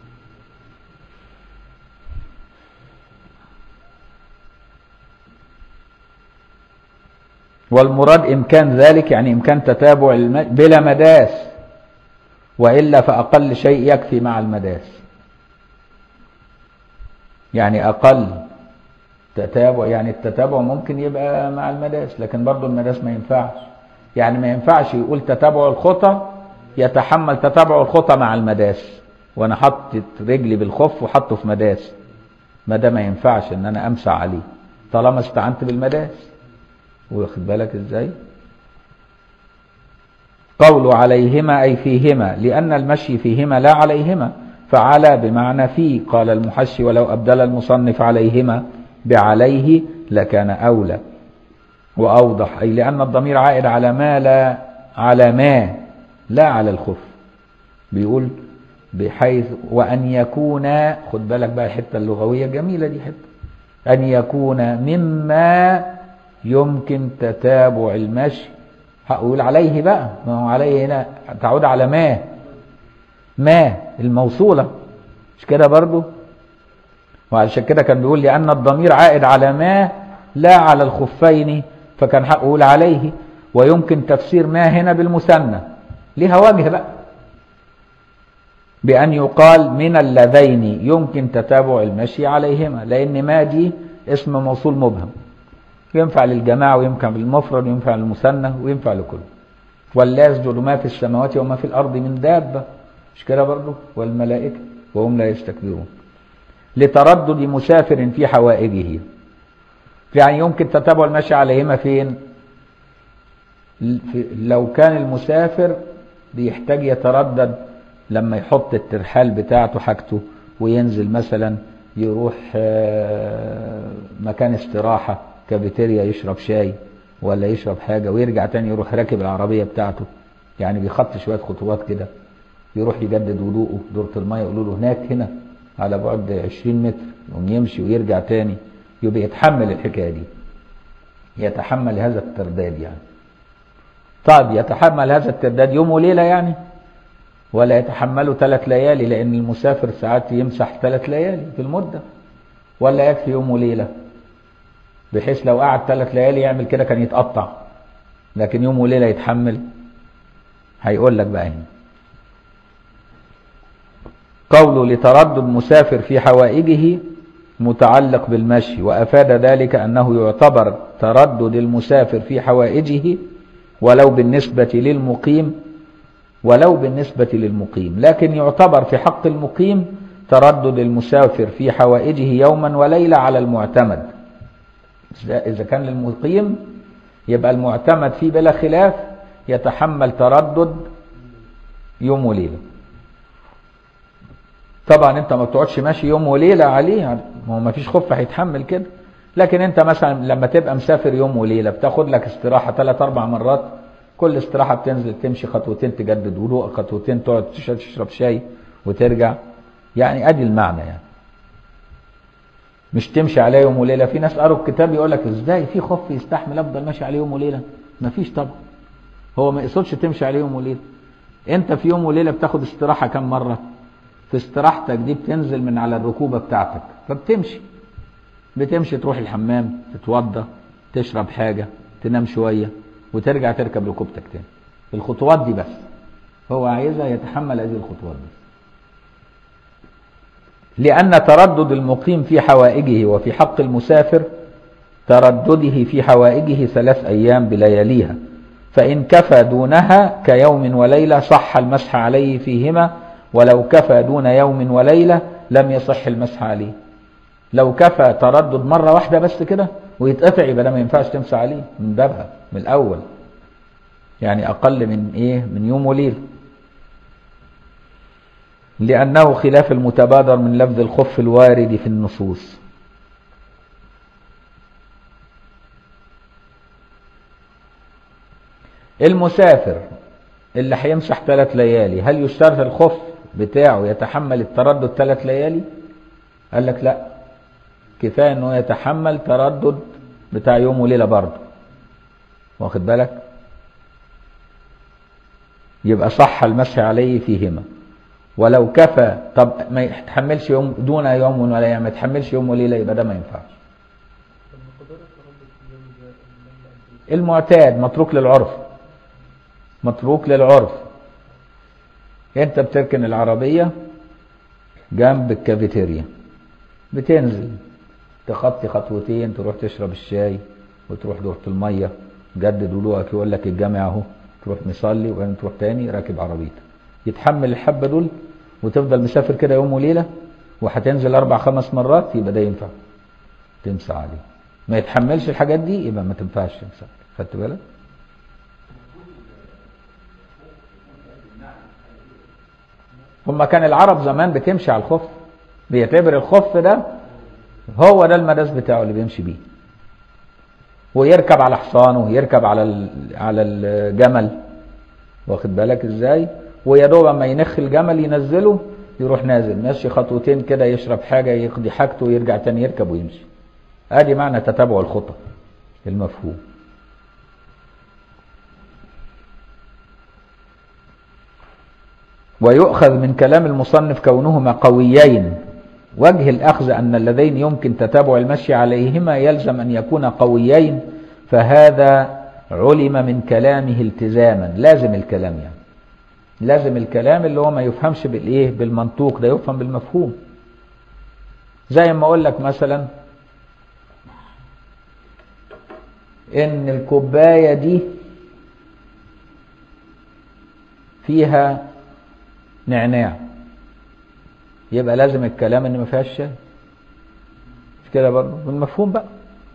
والمراد امكان ذلك يعني امكان تتابع الم... بلا مداس، والا فاقل شيء يكفي مع المداس. يعني اقل تتابع، يعني التتابع ممكن يبقى مع المداس لكن برضو المداس ما ينفعش. يعني ما ينفعش يقول تتابع الخطى يتحمل تتابع الخطى مع المداس وانا حطت رجلي بالخف وحطه في مداس، ما ده ما ينفعش ان انا امسح عليه طالما استعنت بالمداس. واخد بالك ازاي؟ قول عليهما اي فيهما، لان المشي فيهما لا عليهما، فعلى بمعنى في. قال المحشي ولو ابدل المصنف عليهما بعليه لكان اولى واوضح، اي لان الضمير عائد على ما لا على ما لا على الخف. بيقول بحيث وان يكون، خد بالك بقى الحته اللغويه جميله دي، حته ان يكون مما يمكن تتابع المشي. هقول عليه بقى، ما هو عليه هنا تعود على ما ما الموصولة، مش كده برضو؟ وعشان كده كان بيقول لأن الضمير عائد على ما لا على الخفين، فكان حقه يقول عليه. ويمكن تفسير ما هنا بالمثنى، لها وجه بقى، بأن يقال من اللذين يمكن تتابع المشي عليهما، لأن ما دي اسم موصول مبهم، ينفع للجماعة وينفع للمفرد وينفع للمثنى وينفع لكل. ولا يسجد ما في السماوات وما في الأرض من دابة، مش كده برضه؟ والملائكة وهم لا يستكبرون. لتردد مسافر في حوائجه، يعني يمكن تتابع المشي عليهما فين؟ لو كان المسافر بيحتاج يتردد لما يحط الترحال بتاعته حاجته وينزل مثلا يروح مكان استراحة كافيتيريا يشرب شاي ولا يشرب حاجة ويرجع تاني يروح راكب العربية بتاعته، يعني بيخط شوية خطوات كده، يروح يجدد وضوءه دورة المية يقولوا له هناك هنا على بعد عشرين متر، يقوم يمشي ويرجع تاني، يبقى يتحمل الحكاية دي، يتحمل هذا الترداد يعني. طيب يتحمل هذا الترداد يوم وليلة يعني، ولا يتحمله ثلاث ليالي؟ لأن المسافر ساعات يمسح ثلاث ليالي في المدة، ولا يكفي يوم وليلة؟ بحيث لو قعد ثلاث ليالي يعمل كده كان يتقطع، لكن يوم وليلة يتحمل. هيقول لك بقى هنا قوله لتردد مسافر في حوائجه متعلق بالمشي، وأفاد ذلك أنه يعتبر تردد المسافر في حوائجه ولو بالنسبة للمقيم ولو بالنسبة للمقيم لكن يعتبر في حق المقيم تردد المسافر في حوائجه يوما وليلة على المعتمد. إذا كان للمقيم يبقى المعتمد فيه بلا خلاف يتحمل تردد يوم وليلة. طبعا انت ما بتقعدش ماشي يوم وليلة عليه، ما هو ما فيش خف هيتحمل كده. لكن انت مثلا لما تبقى مسافر يوم وليلة بتاخد لك استراحة ثلاث اربع مرات، كل استراحة بتنزل تمشي خطوتين تجدد وضوء، خطوتين تقعد تشرب شاي وترجع، يعني ادي المعنى يعني. مش تمشي عليه يوم وليلة. في ناس قروا الكتاب يقول لك ازاي في خف يستحمل افضل ماشي عليه يوم وليلة؟ ما فيش طبعا، هو ما يقصدش تمشي عليه يوم وليلة. انت في يوم وليلة بتاخد استراحة كم مرة؟ في استراحتك دي بتنزل من على الركوبة بتاعتك، فبتمشي بتمشي تروح الحمام، تتوضى، تشرب حاجة، تنام شوية، وترجع تركب ركوبتك تاني. الخطوات دي بس هو عايزها يتحمل هذه الخطوات بس. لأن تردد المقيم في حوائجه وفي حق المسافر تردده في حوائجه ثلاث أيام بلياليها، فإن كفى دونها كيوم وليلة صح المسح عليه فيهما، ولو كفى دون يوم وليلة لم يصح المسح عليه. لو كفى تردد مرة واحدة بس كده ويتقطع يبقى ده ما ينفعش تمسح عليه من بابها من الأول، يعني أقل من إيه؟ من يوم وليلة، لأنه خلاف المتبادر من لفظ الخف الوارد في النصوص. المسافر اللي هيمسح ثلاث ليالي هل يشترط الخف بتاعه يتحمل التردد ثلاث ليالي؟ قال لك لا، كفاية انه يتحمل تردد بتاع يوم وليلة برضه، واخد بالك؟ يبقى صح المسح عليه فيهما. ولو كفى، طب ما يتحملش يوم دون يوم ولا يوم، ما يتحملش يوم وليلة، يبقى ده ما ينفعش. المعتاد متروك للعرف، متروك للعرف. انت بتركن العربية جنب الكافيتيريا، بتنزل تخطي خطوتين تروح تشرب الشاي وتروح دورة المية جدد وضوءك، يقول لك الجامع اهو، تروح مصلي وبعدين تروح تاني راكب عربيتك. يتحمل الحبة دول وتفضل مسافر كده يوم وليلة وهتنزل اربع خمس مرات، يبقى ده ينفع تمسح عليه. ما يتحملش الحاجات دي يبقى ما تنفعش تمسح. خدت بالك؟ هما كان العرب زمان بتمشي على الخف، بيعتبر الخف ده هو ده المداس بتاعه اللي بيمشي بيه، ويركب على حصانه، يركب على على الجمل، واخد بالك ازاي؟ ويا دوب اما ينخ الجمل ينزله يروح نازل ماشي خطوتين كده، يشرب حاجه، يقضي حاجته، ويرجع تاني يركب ويمشي. ادي معنى تتابع الخطى المفهوم. ويؤخذ من كلام المصنف كونهما قويين وجه الأخذ أن اللذين يمكن تتابع المشي عليهما يلزم أن يكون قويين، فهذا علم من كلامه التزاما. لازم الكلام يعني لازم الكلام اللي هو ما يفهمش بالإيه بالمنطوق، ده يفهم بالمفهوم. زي ما أقول لك مثلا إن الكوباية دي فيها نعناع، يبقى لازم الكلام ان ما فيهاش شاي، مش كده برضه بالمفهوم بقى.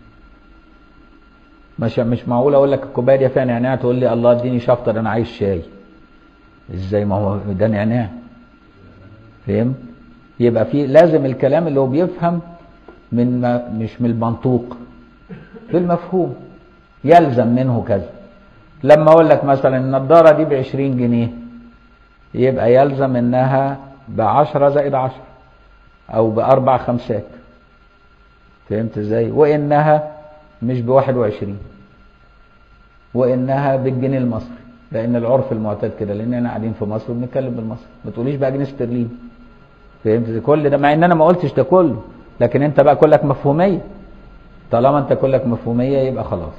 مش مش معقول اقول لك الكوبايه دي فيها نعناع تقول لي الله اديني شفطر انا عايز شاي. ازاي؟ ما هو ده نعناع. فهم؟ يبقى في لازم الكلام اللي هو بيفهم من ما مش من المنطوق، بالمفهوم. يلزم منه كذا. لما اقول لك مثلا النضاره دي بعشرين جنيه، يبقى يلزم انها بعشرة زائد عشرة او باربع خمسات. فهمت ازاي؟ وانها مش بواحد وعشرين، وانها بالجنيه المصري، لان العرف المعتاد كده، لان احنا قاعدين في مصر وبنتكلم بالمصري. ما تقوليش بقى جنيه استرليني. فهمت ازاي؟ كل ده مع ان انا ما قلتش ده كله، لكن انت بقى كلك مفهوميه. طالما انت كلك مفهوميه يبقى خلاص.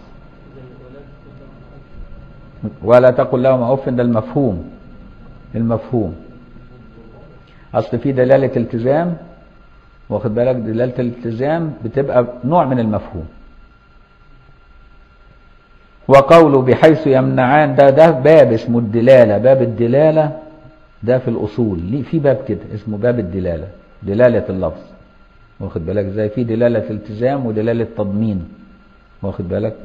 ولا تقل لهما اف، ده المفهوم. المفهوم اصل في دلاله التزام، واخد بالك؟ دلاله الالتزام بتبقى نوع من المفهوم. وقوله بحيث يمنعان، ده ده باب اسمه الدلاله. باب الدلاله ده في الاصول ليه في باب كده اسمه باب الدلاله، دلاله اللفظ. واخد بالك ازاي؟ في دلاله التزام ودلاله تضمين. واخد بالك؟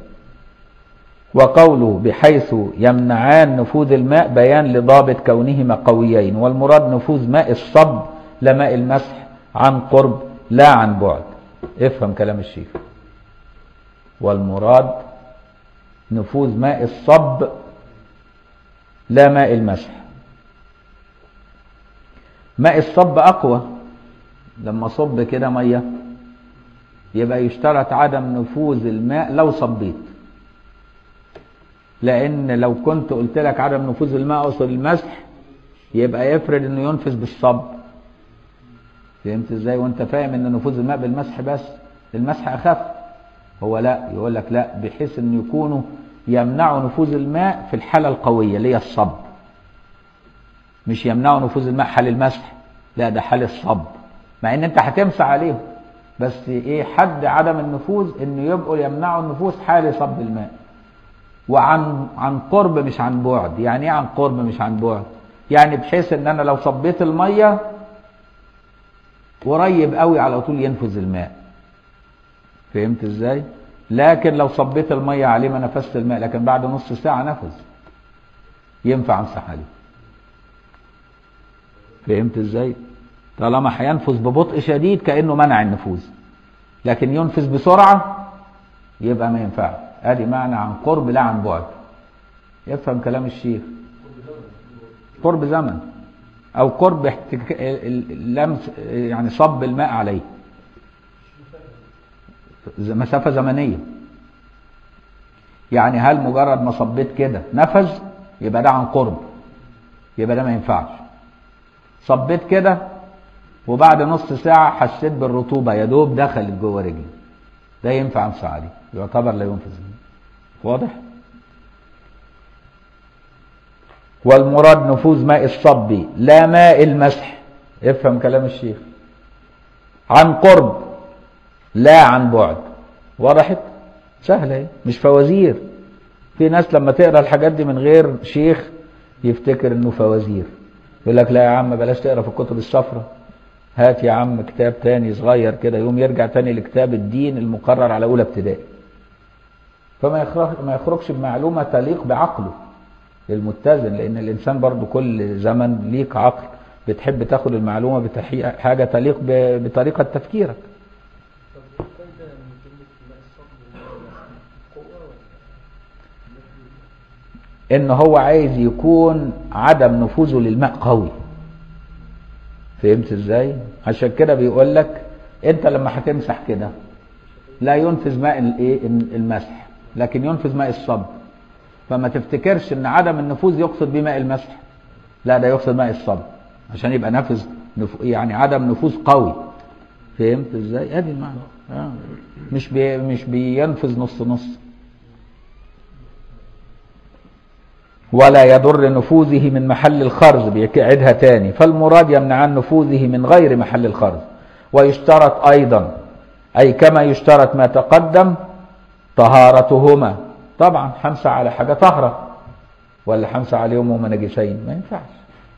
وقوله بحيث يمنعان نفوذ الماء بيان لضابط كونهما قويين، والمراد نفوذ ماء الصب لا ماء المسح عن قرب لا عن بعد. افهم كلام الشيخ. والمراد نفوذ ماء الصب لا ماء المسح. ماء الصب اقوى. لما صب كده ميه يبقى يشترط عدم نفوذ الماء لو صبيت، لان لو كنت قلت لك عدم نفوذ الماء اوصل المسح يبقى يفرض انه ينفذ بالصب. فهمت ازاي؟ وانت فاهم ان نفوذ الماء بالمسح بس، المسح اخف. هو لا، يقول لك لا، بحيث ان يكونوا يمنعوا نفوذ الماء في الحاله القويه اللي هي الصب، مش يمنعوا نفوذ الماء حال المسح، لا ده حال الصب. مع ان انت هتمسح عليهم، بس ايه حد عدم النفوذ انه يبقوا يمنعوا النفوذ حال صب الماء. وعن عن قرب مش عن بعد. يعني ايه عن قرب مش عن بعد؟ يعني بحيث ان انا لو صبيت الميه قريب قوي على طول ينفذ الماء. فهمت ازاي؟ لكن لو صبيت الميه عليه ما نفذت الماء، لكن بعد نص ساعه نفذ، ينفع امسح عليه. فهمت ازاي؟ طالما هينفذ ببطء شديد كانه منع النفوذ، لكن ينفذ بسرعه يبقى ما ينفعش. ادي معنى عن قرب لا عن بعد. يفهم كلام الشيخ. قرب زمن او قرب احتك... لمس، يعني صب الماء عليه مسافه زمنيه. يعني هل مجرد ما صبيت كده نفذ يبقى ده عن قرب، يبقى ده ما ينفعش. صبيت كده وبعد نص ساعه حسيت بالرطوبه يا دوب دخلت جوه رجلي، ده ينفع امسح عليه، يعتبر لا ينفذ. واضح؟ والمراد نفوذ ماء الصب لا ماء المسح. افهم كلام الشيخ. عن قرب لا عن بعد. وضحت؟ سهله اهي، مش فوازير. في ناس لما تقرا الحاجات دي من غير شيخ يفتكر انه فوازير، يقول لك لا يا عم بلاش تقرا في الكتب الصفراء، هات يا عم كتاب تاني صغير كده، يوم يرجع تاني لكتاب الدين المقرر على اولى ابتدائي. فما يخرج ما يخرجش بمعلومه تليق بعقله المتزن، لان الانسان برضو كل زمن ليك عقل بتحب تاخد المعلومه بتحقيق حاجه تليق بطريقه تفكيرك. طب الفايده من كلمه ماء الصب قوه ولا ان هو عايز يكون عدم نفوذه للماء قوي. فهمت ازاي؟ عشان كده بيقول لك انت لما هتمسح كده لا ينفذ ماء الايه المسح، لكن ينفذ ماء الصب. فما تفتكرش ان عدم النفوذ يقصد بماء المسح، لا ده يقصد ماء الصب عشان يبقى نفذ نف... يعني عدم نفوذ قوي. فهمت ازاي؟ ادي المعنى. آه. مش بي مش بينفذ نص نص. ولا يضر نفوذه من محل الخرز، بيعيدها تاني، فالمراد يمنعان نفوذه من غير محل الخرز. ويشترط ايضا، اي كما يشترط ما تقدم، طهارتهما. طبعا حمسة على حاجة طهرة، ولا حمسة عليهم هما نجسين؟ ما ينفعش.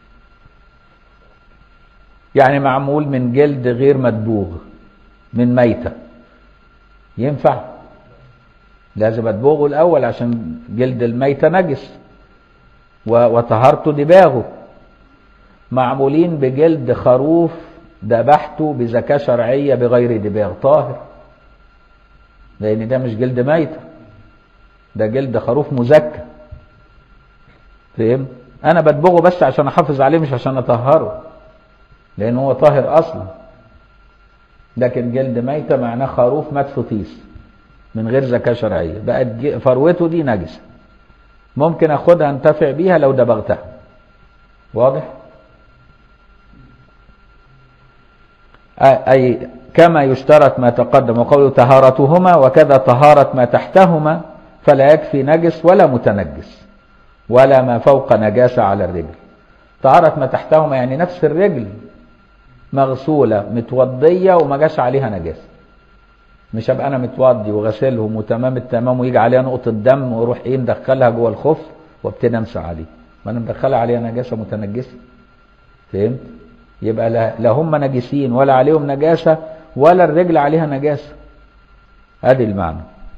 يعني معمول من جلد غير مدبوغ، من ميتة، ينفع؟ لازم ادبوغه الاول عشان جلد الميتة نجس وطهارته دباغه. معمولين بجلد خروف ذبحته بزكاة شرعية بغير دباغ، طاهر، لان ده مش جلد ميتة، ده جلد خروف مزكى. فهم؟ انا بدبغه بس عشان احافظ عليه، مش عشان اطهره، لان هو طاهر اصلا. لكن جلد ميتة معناه خروف مات في طيس من غير زكاة شرعية، بقت فروته دي نجسة، ممكن اخدها انتفع بيها لو دبغتها. واضح؟ اي كما يشترط ما تقدم. وقوله طهارتهما، وكذا طهارة ما تحتهما، فلا يكفي نجس ولا متنجس ولا ما فوق نجاسة على الرجل. طهارة ما تحتهما يعني نفس الرجل مغسولة متوضية وما جاش عليها نجاسة، مش هبقى انا متوضي وغسلهم وتمام التمام ويجي عليها نقطة دم واروح ايه مدخلها جوه الخف وابتدي امسح عليه، ما انا مدخلها عليها نجاسة متنجسة. فهمت؟ يبقى لا, لا هم نجسين ولا عليهم نجاسة ولا الرجل عليها نجاسة. ادي المعنى.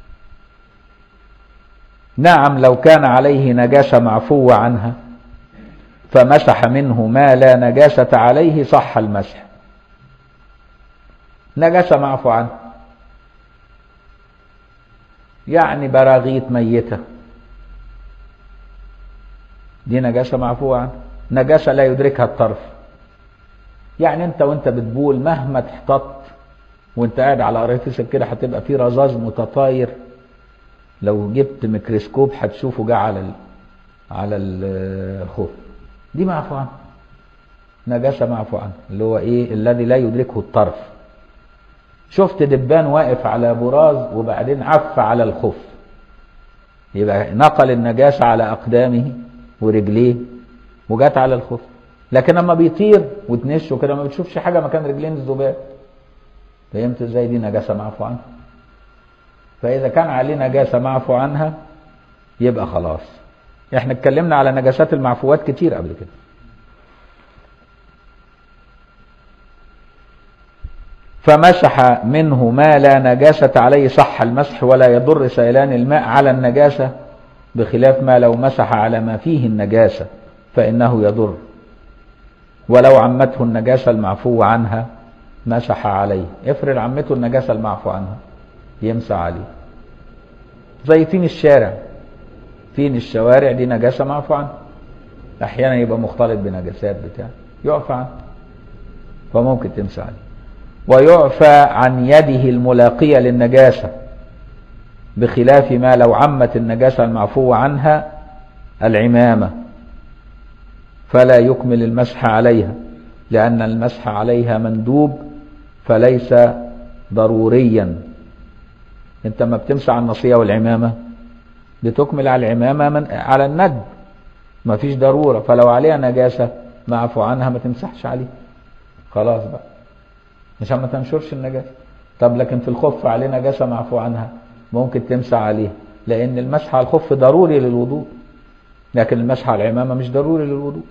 نعم لو كان عليه نجاسة معفو عنها فمسح منه ما لا نجاسة عليه صح المسح. نجاسة معفو عنه يعني براغيث ميتة، دي نجاسة معفو عنها. نجاسة لا يدركها الطرف، يعني انت وانت بتبول مهما تحتط وانت قاعد على قريتسك كده هتبقى في رذاذ متطاير، لو جبت ميكروسكوب هتشوفه جه على على الخف، دي معفو عنها. نجاسة معفو عنها اللي هو ايه؟ الذي لا يدركه الطرف. شفت دبان واقف على براز وبعدين عف على الخف، يبقى نقل النجاسة على أقدامه ورجليه وجات على الخف. لكن لما بيطير وتنشه كده ما بتشوفش حاجة مكان رجلين الذباب. فهمت ازاي؟ دي نجاسة معفو عنها. فإذا كان عليه نجاسة معفو عنها يبقى خلاص. احنا اتكلمنا على نجاسات المعفوات كتير قبل كده. فمسح منه ما لا نجاسة عليه صح المسح ولا يضر سيلان الماء على النجاسة، بخلاف ما لو مسح على ما فيه النجاسة فإنه يضر. ولو عمته النجاسة المعفو عنها مسح عليه. افرض عمته النجاسة المعفو عنها يمسح عليه. زي طين الشارع، طين الشوارع دي نجاسة معفو عنها، احيانا يبقى مختلط بنجاسات بتاع يعفى عنه، فممكن تمسح عليه. ويعفى عن يده الملاقية للنجاسة، بخلاف ما لو عمت النجاسة المعفو عنها العمامة فلا يكمل المسح عليها، لأن المسح عليها مندوب فليس ضروريا. انت ما بتمسح على النصية والعمامة بتكمل على العمامة من على الندب، ما فيش ضرورة. فلو عليها نجاسة معفو عنها ما تمسحش عليها، خلاص بقى عشان ما تنشرش النجاسة. طب لكن في الخف عليه نجاسة معفو عنها ممكن تمسح عليه، لأن المسح على الخف ضروري للوضوء، لكن المسح على العمامة مش ضروري للوضوء.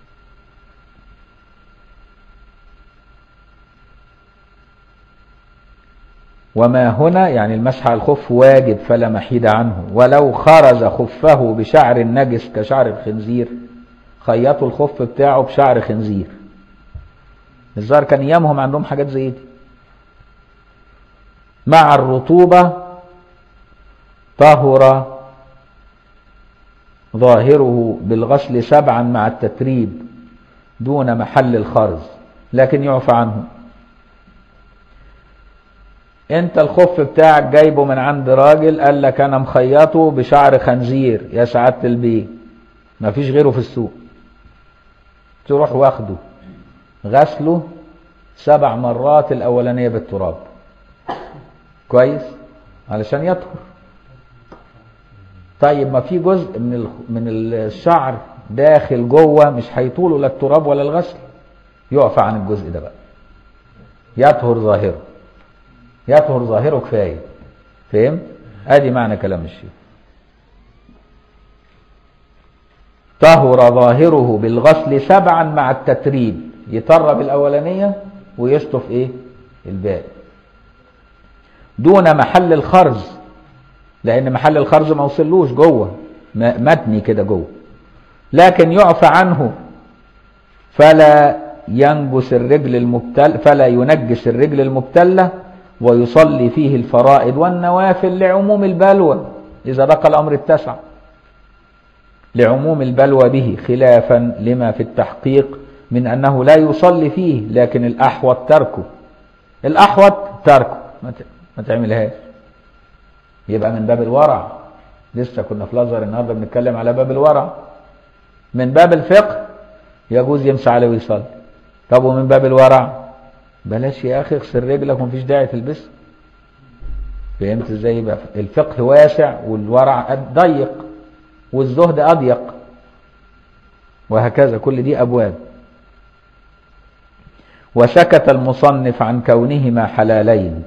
وما هنا يعني المسح على الخف واجب فلا محيد عنه. ولو خرز خفه بشعر النجس كشعر الخنزير، خيطوا الخف بتاعه بشعر خنزير، الظاهر كان ايامهم عندهم حاجات زي دي، مع الرطوبة طهر ظاهره بالغسل سبعا مع التتريب دون محل الخرز، لكن يعفى عنه. انت الخف بتاعك جايبه من عند راجل قال لك انا مخيطه بشعر خنزير يا سعادة البيه، ما فيش غيره في السوق، تروح واخده غسله سبع مرات الأولانية بالتراب كويس علشان يطهر. طيب ما في جزء من من الشعر داخل جوه مش هيطوله لا التراب ولا الغسل، يعفى عن الجزء ده بقى، يطهر ظاهره، يطهر ظاهره كفايه. فهم؟ ادي معنى كلام الشيخ. طهر ظاهره بالغسل سبعا مع التتريب، يطرب الاولانيه ويشطف ايه الباقي دون محل الخرز، لان محل الخرز ما وصلوش جوه، متني كده جوه، لكن يعفى عنه فلا ينجس الرجل المبتل فلا ينجس الرجل المبتله ويصلي فيه الفرائض والنوافل لعموم البلوى، اذا بقى الامر اتسع، لعموم البلوى به، خلافا لما في التحقيق من انه لا يصلي فيه، لكن الاحوط تركه. الاحوط تركه ما تعملهاش، يبقى من باب الورع. لسه كنا في الازهر النهارده بنتكلم على باب الورع. من باب الفقه يجوز يمسح عليه ويصلي. طب ومن باب الورع بلاش يا اخي، اغسل رجلك ومفيش داعي تلبسها. فهمت ازاي؟ يبقى الفقه واسع والورع ضيق والزهد اضيق، وهكذا كل دي ابواب. وسكت المصنف عن كونهما حلالين.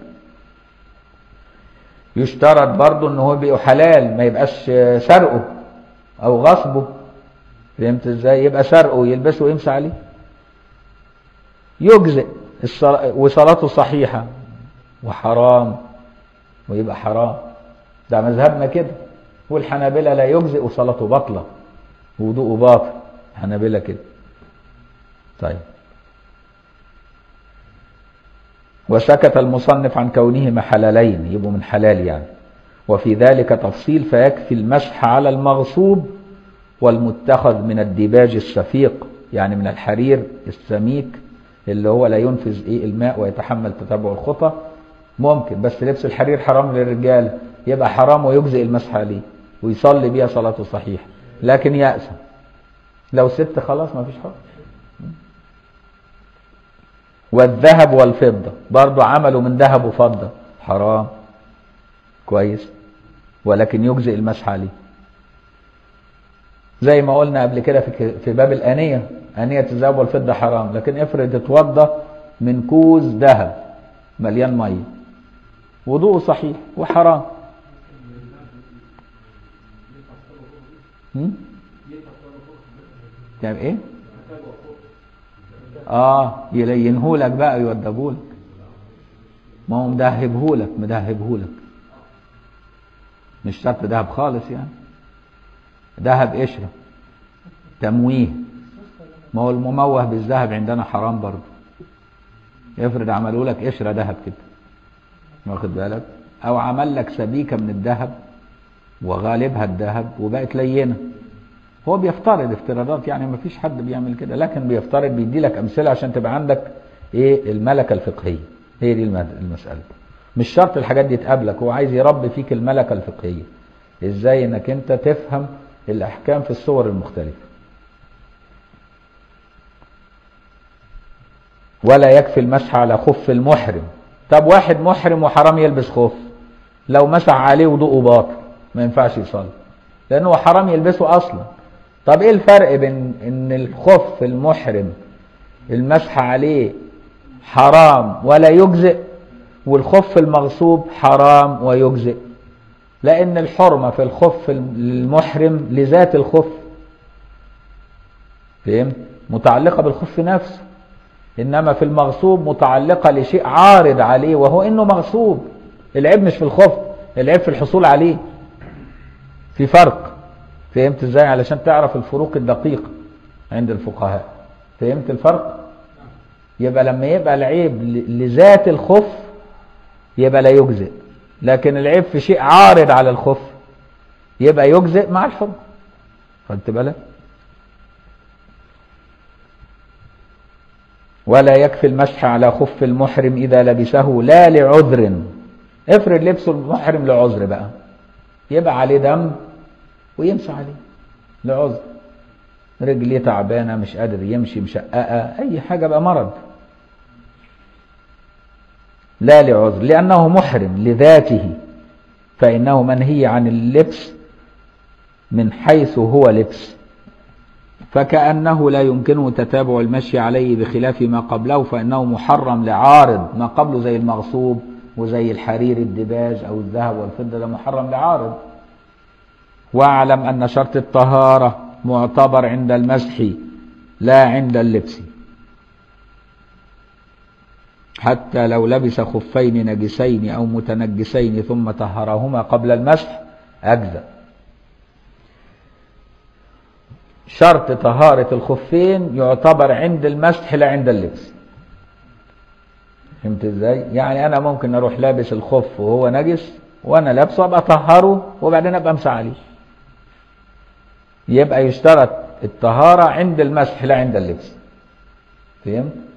يشترط برضو ان هو يبقى حلال، ما يبقاش سرقه او غصبه. فهمت ازاي؟ يبقى سرقه ويلبسه ويمسح عليه يجزئ وصلاته صحيحة، وحرام ويبقى حرام. ده مذهبنا كده. والحنابلة لا يجزئ وصلاته باطلة ووضوءه باطل، حنابلة كده. طيب وسكت المصنف عن كونهما حلالين، يبقوا من حلال يعني. وفي ذلك تفصيل، فيكفي المسح على المغصوب والمتخذ من الديباج السفيق، يعني من الحرير السميك اللي هو لا ينفذ ايه الماء ويتحمل تتبع الخطى. ممكن، بس لبس الحرير حرام للرجال، يبقى حرام ويجزئ المسح عليه ويصلي بيها صلاته صحيحة، لكن يأسم. لو ست خلاص ما فيش حرج. والذهب والفضة برضو عملوا من ذهب وفضة حرام كويس، ولكن يجزئ المسح عليه. زي ما قلنا قبل كده في في باب الآنية، آنية الذهب والفضة حرام، لكن افرض اتوضى من كوز ذهب مليان ميه وضوءه صحيح وحرام. هم؟ يعني ايه؟ اه يلينهولك بقى ويودهولك، ما هو مدهبهولك مدهبهولك مش شرط دهب خالص يعني، دهب قشرة تمويه. ما هو المموه بالذهب عندنا حرام برضه. افرض عملوا لك قشرة دهب كده، واخد بالك، او عمل لك سبيكة من الذهب وغالبها الذهب وبقت لينة. هو بيفترض افتراضات يعني، ما فيش حد بيعمل كده، لكن بيفترض، بيدي لك امثله عشان تبقى عندك ايه الملكه الفقهيه. هي دي المساله. مش شرط الحاجات دي تقابلك، هو عايز يربي فيك الملكه الفقهيه، ازاي انك انت تفهم الاحكام في الصور المختلفه. ولا يكفي المسح على خف المحرم. طب واحد محرم وحرام يلبس خف، لو مسح عليه وضوءه باطل ما ينفعش يصلي، لانه حرام يلبسه اصلا. طب ايه الفرق بين ان الخف المحرم المسح عليه حرام ولا يجزئ، والخف المغصوب حرام ويجزئ؟ لان الحرمة في الخف المحرم لذات الخف، فهمت، متعلقة بالخف نفسه، انما في المغصوب متعلقة لشيء عارض عليه وهو انه مغصوب. العيب مش في الخف، العيب في الحصول عليه. في فرق. فهمت ازاي؟ علشان تعرف الفروق الدقيقة عند الفقهاء. فهمت الفرق؟ يبقى لما يبقى العيب لذات الخف يبقى لا يجزئ، لكن العيب في شيء عارض على الخف يبقى يجزئ مع الحرمة. خدت بالك؟ ولا يكفي المسح على خف المحرم إذا لبسه لا لعذر. افرض لبسه المحرم لعذر بقى، يبقى عليه دم ويمسح عليه لعذر، رجليه تعبانه مش قادر يمشي، مشققه، اي حاجه بقى مرض. لا لعذر، لأنه محرم لذاته، فإنه منهي عن اللبس من حيث هو لبس، فكأنه لا يمكنه تتابع المشي عليه بخلاف ما قبله، فإنه محرم لعارض. ما قبله زي المغصوب وزي الحرير الدباج أو الذهب والفضة، ده محرم لعارض. واعلم أن شرط الطهارة معتبر عند المسح لا عند اللبس، حتى لو لبس خفين نجسين أو متنجسين ثم طهرهما قبل المسح أجزأ. شرط طهارة الخفين يعتبر عند المسح لا عند اللبس. فهمت ازاي؟ يعني أنا ممكن أروح لابس الخف وهو نجس وأنا لابسه أبقى أطهره وبعدين أبقى أمسح عليه. يبقى يشترط الطهارة عند المسح لا عند اللبس. فهمت؟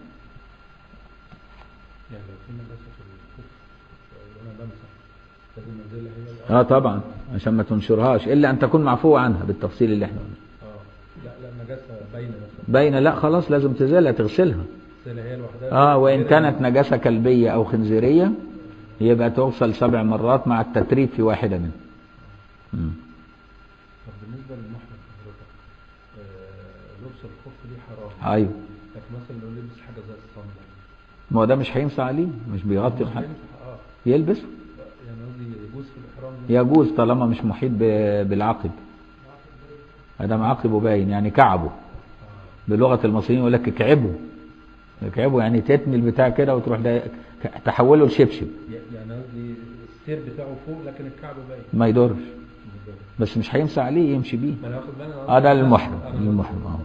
يعني لو في نجاسة في الخف وأنا بمسح لازم أنزلها هي الأول؟ اه طبعا، عشان ما تنشرهاش إلا أن تكون معفوة عنها بالتفصيل اللي احنا قلنا. اه لا لا نجاسة باينة مثلا. باينة لا خلاص لازم تزيلها تغسلها. تغسلها هي لوحدها. اه وإن كانت نجاسة كلبية أو خنزيرية يبقى تغسل سبع مرات مع التتريب في واحدة منها. مم. طب بالنسبة للمحرم حضرتك آه لبس الخف ليه حرام؟ أيوه. لكن مثلا لو لبس حاجة زي الصندل ما هو ده مش هينفع عليه، مش بيغطي مش الحاجة. هينفع، اه يلبسه يعني قصدي يجوز في الإحرام؟ يجوز طالما مش محيط ب- بالعقب. هذا معقبه باين يعني كعبه، بلغة المصريين يقول لك كعبه. كعبه يعني تتني البتاع كده وتروح ده تحوله لشبشب. يعني قصدي السير بتاعه فوق لكن الكعب باين. ما يضرش، بس مش هينفع عليه يمشي بيه. ما انا واخد بالي. اه ده للمحرم، للمحرم اه.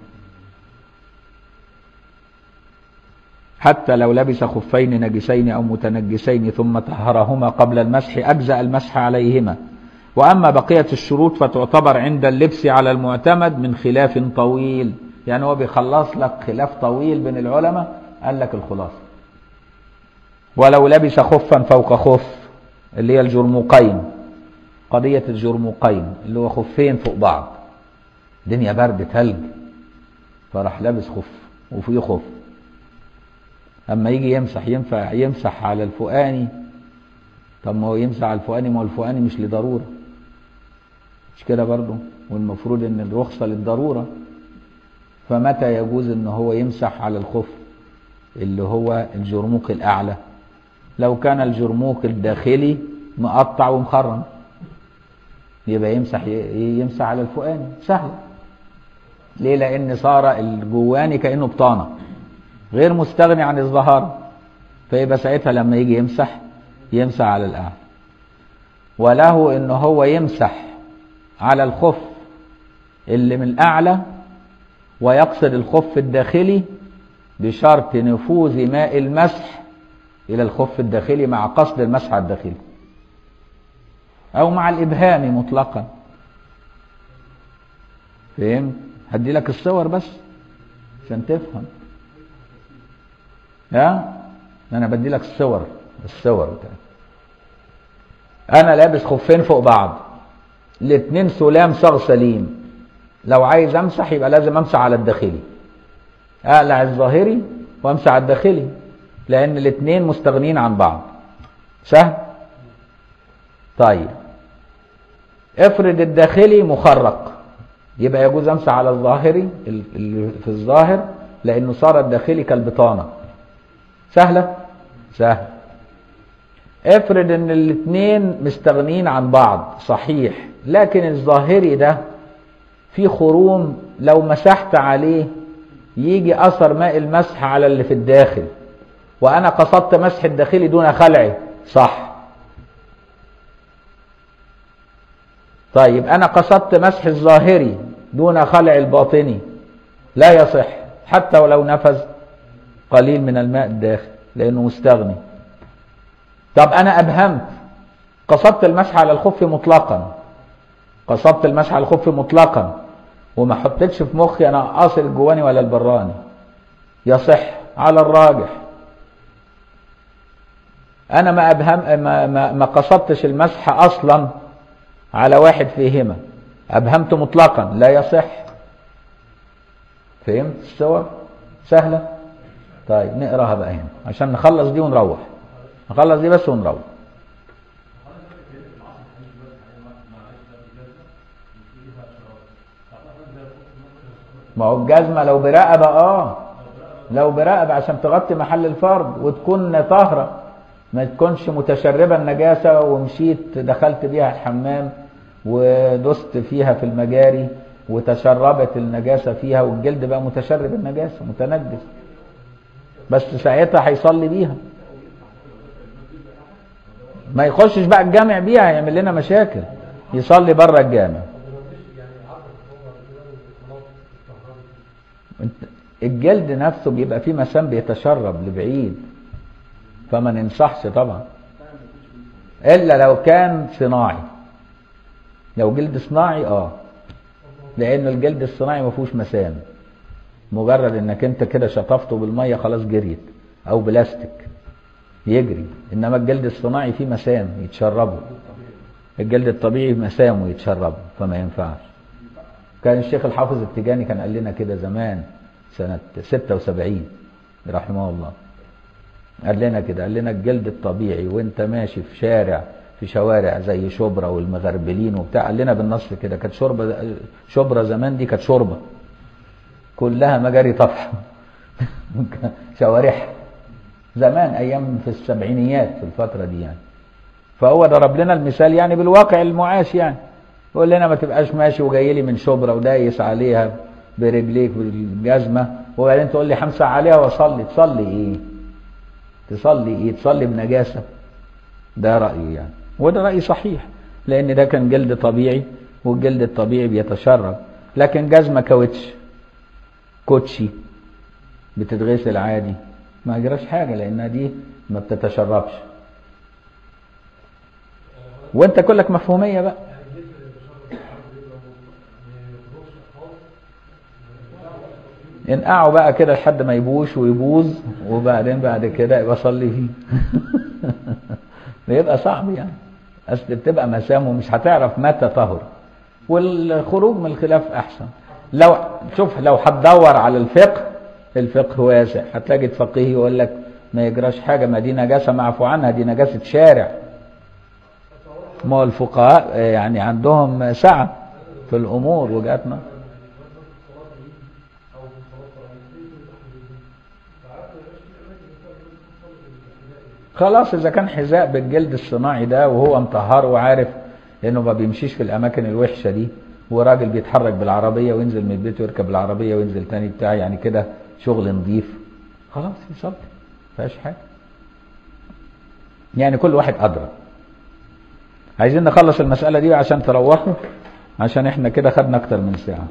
حتى لو لبس خفين نجسين أو متنجسين ثم طهرهما قبل المسح أجزأ المسح عليهما. وأما بقية الشروط فتعتبر عند اللبس على المعتمد من خلاف طويل. يعني هو بيخلص لك خلاف طويل بين العلماء، قال لك الخلاصة. ولو لبس خفا فوق خف اللي هي الجرموقين، قضية الجرموقين اللي هو خفين فوق بعض، دنيا برد تلج فراح لابس خف وفيه خف، اما يجي يمسح ينفع يمسح على الفوقاني؟ طب ما هو يمسح على الفوقاني، ما هو الفوقاني مش لضرورة، مش كده برضه؟ والمفروض ان الرخصة للضرورة. فمتى يجوز ان هو يمسح على الخف اللي هو الجرموق الاعلى؟ لو كان الجرموق الداخلي مقطع ومخرم يبقى يمسح يمسح على الفوقاني سهل. ليه؟ لان صار الجواني كأنه بطانة غير مستغني عن الظهر، فيبقى ساعتها لما يجي يمسح يمسح على الاعلى. وله ان هو يمسح على الخف اللي من الاعلى ويقصد الخف الداخلي بشرط نفوذ ماء المسح الى الخف الداخلي مع قصد المسح الداخلي، او مع الابهام مطلقا. فهمت؟ هدي لك الصور بس عشان تفهم. ها انا بدي لك الصور الصور بتاعتي. انا لابس خفين فوق بعض، الاثنين سلام صاغ سليم، لو عايز امسح يبقى لازم امسح على الداخلي، اقلع الظاهري وامسح على الداخلي، لان الاثنين مستغنين عن بعض. سهل؟ طيب افرض الداخلي مخرق، يبقى يجوز امسح على الظاهري اللي في الظاهر لانه صار الداخلي كالبطانه. سهله؟ سهل. افرض ان الاثنين مستغنين عن بعض صحيح، لكن الظاهري ده في خروم لو مسحت عليه يجي اثر ماء المسح على اللي في الداخل، وانا قصدت مسح الداخلي دون خلعه، صح؟ طيب انا قصدت مسح الظاهري دون خلع الباطني، لا يصح حتى ولو نفذ قليل من الماء الداخل لانه مستغني. طب انا ابهمت، قصدت المسح على الخف مطلقا، قصدت المسح على الخف مطلقا وما حطيتش في مخي انا قاصد الجواني ولا البراني، يصح على الراجح. انا ما ابهم ما, ما, ما قصدتش المسح اصلا على واحد فيهما، ابهمت مطلقا، لا يصح. فهمت الصور؟ سهله؟ طيب نقراها بقى هنا عشان نخلص دي ونروح. نخلص دي بس ونروح. ما هو الجزمة لو برقبة اه لو برقبة عشان تغطي محل الفرض وتكون طاهرة، ما تكونش متشربة النجاسة ومشيت دخلت بيها الحمام ودست فيها في المجاري وتشربت النجاسة فيها والجلد بقى متشرب النجاسة متنجس، بس ساعتها هيصلي بيها، ما يخشش بقى الجامع بيها يعمل لنا مشاكل، يصلي بره الجامع. الجلد نفسه بيبقى فيه مسام بيتشرب لبعيد، فما ننصحش طبعا الا لو كان صناعي. لو جلد صناعي اه لان الجلد الصناعي ما فيهوش مسام، مجرد انك انت كده شطفته بالميه خلاص جريت، او بلاستيك يجري. انما الجلد الصناعي فيه مسام يتشربه، الجلد الطبيعي مسامه يتشربه، فما ينفعش. كان الشيخ الحافظ التجاني كان قال لنا كده زمان سنة ستة وسبعين رحمه الله، قال لنا كده، قال لنا الجلد الطبيعي وانت ماشي في شارع في شوارع زي شبرا والمغربلين وبتاع، قال لنا بالنص كده، كانت شوربه شبرا زمان دي كانت شوربه كلها مجاري طفح شوارع زمان ايام في السبعينيات في الفتره دي يعني. فهو ضرب لنا المثال يعني بالواقع المعاش يعني، يقول لنا ما تبقاش ماشي وجاي لي من شبرا ودايس عليها برجليك بالجزمه وبعدين تقول لي همسح عليها واصلي. تصلي ايه؟ تصلي ايه؟ تصلي بنجاسه؟ ده رايي يعني، وده راي صحيح، لان ده كان جلد طبيعي والجلد الطبيعي بيتشرب. لكن جزمه كاوتش كوتشي بتتغسل عادي ما يجراش حاجه، لانها دي ما بتتشربش. وانت كلك مفهوميه بقى. انقعوا بقى كده لحد ما يبوش ويبوظ، وبعدين بعد كده يبقى صلي فيه بيبقى صعب يعني، اصل بتبقى مسام ومش هتعرف متى طهر، والخروج من الخلاف احسن. لو شوف لو هتدور على الفقه، الفقه واسع، هتلاقي فقيه يقول لك ما يجراش حاجه، ما دي نجاسه معفو عنها، دي نجاسه شارع. ما الفقهاء يعني عندهم سعه في الامور وجاتنا. خلاص اذا كان حذاء بالجلد الصناعي ده وهو مطهر وعارف انه ما بيمشيش في الاماكن الوحشه دي، وراجل بيتحرك بالعربيه وينزل من البيت ويركب العربيه وينزل تاني بتاع يعني كده شغل نظيف، خلاص يصلي ما فيهاش حاجه يعني، كل واحد ادرى. عايزين نخلص المساله دي عشان تروحوا، عشان احنا كده خدنا اكتر من ساعه.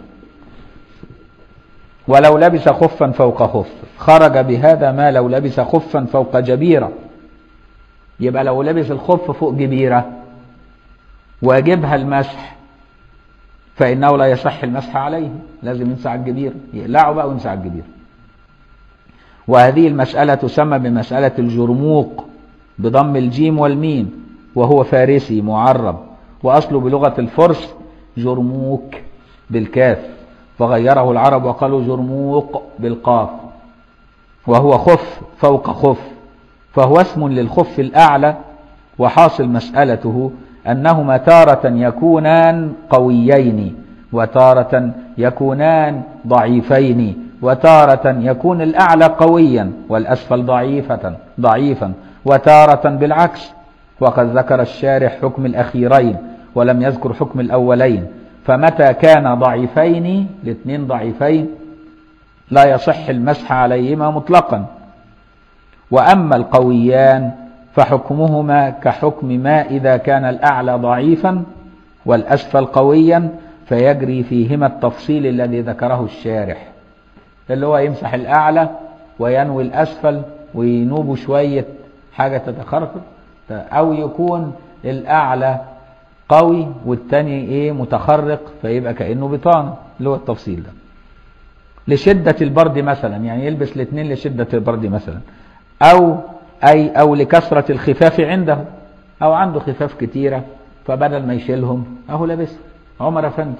ولو لبس خفا فوق خف خرج بهذا ما لو لبس خفا فوق جبيره. يبقى لو لبس الخف فوق جبيره واجبها المسح فانه لا يصح المسح عليه، لازم يمسح الجبيره، يقلعه بقى ويمسح الجبيره. وهذه المساله تسمى بمساله الجرموق بضم الجيم والميم، وهو فارسي معرب، واصله بلغه الفرس جرموك بالكاف، فغيره العرب وقالوا جرموق بالقاف، وهو خف فوق خف، فهو اسم للخف الأعلى. وحاصل مسألته أنهما تارة يكونان قويين وتارة يكونان ضعيفين، وتارة يكون الأعلى قويا والأسفل ضعيفة ضعيفا، وتارة بالعكس. وقد ذكر الشارح حكم الأخيرين ولم يذكر حكم الأولين، فمتى كان ضعيفين الاثنين ضعيفين لا يصح المسح عليهما مطلقا. وأما القويان فحكمهما كحكم ما إذا كان الأعلى ضعيفا والأسفل قويا، فيجري فيهما التفصيل الذي ذكره الشارح، اللي هو يمسح الأعلى وينوي الأسفل وينوب شوية حاجة تتخرفت، أو يكون الأعلى قوي والتاني ايه متخرق فيبقى كأنه بطانة، اللي هو التفصيل ده. لشدة البرد مثلا، يعني يلبس الاثنين لشدة البرد مثلا، او اي او لكثرة الخفاف عنده، او عنده خفاف كتيرة فبدل ما يشيلهم اهو لابسهم عمر افندي،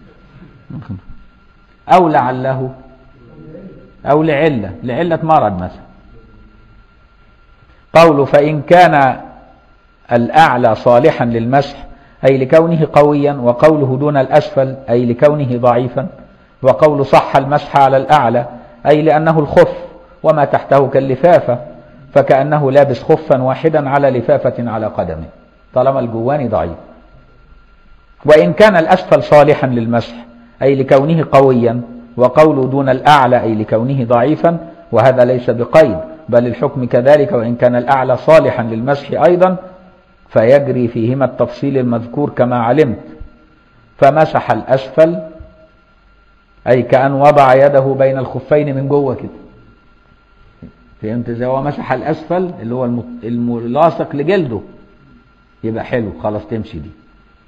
او لعله او لعلة لعلة مرض مثلا. قوله فإن كان الأعلى صالحا للمسح أي لكونه قويا، وقوله دون الأسفل أي لكونه ضعيفا، وقول صح المسح على الأعلى أي لأنه الخف وما تحته كاللفافة، فكأنه لابس خفا واحدا على لفافة على قدمه طالما الجواني ضعيف. وإن كان الأسفل صالحا للمسح أي لكونه قويا، وقوله دون الأعلى أي لكونه ضعيفا، وهذا ليس بقيد بل الحكم كذلك. وإن كان الأعلى صالحا للمسح أيضا فيجري فيهما التفصيل المذكور كما علمت. فمسح الأسفل أي كأن وضع يده بين الخفين من جوه كده، فهمت ازاي؟ هو مسح الأسفل اللي هو الملاصق لجلده، يبقى حلو خلاص تمشي دي.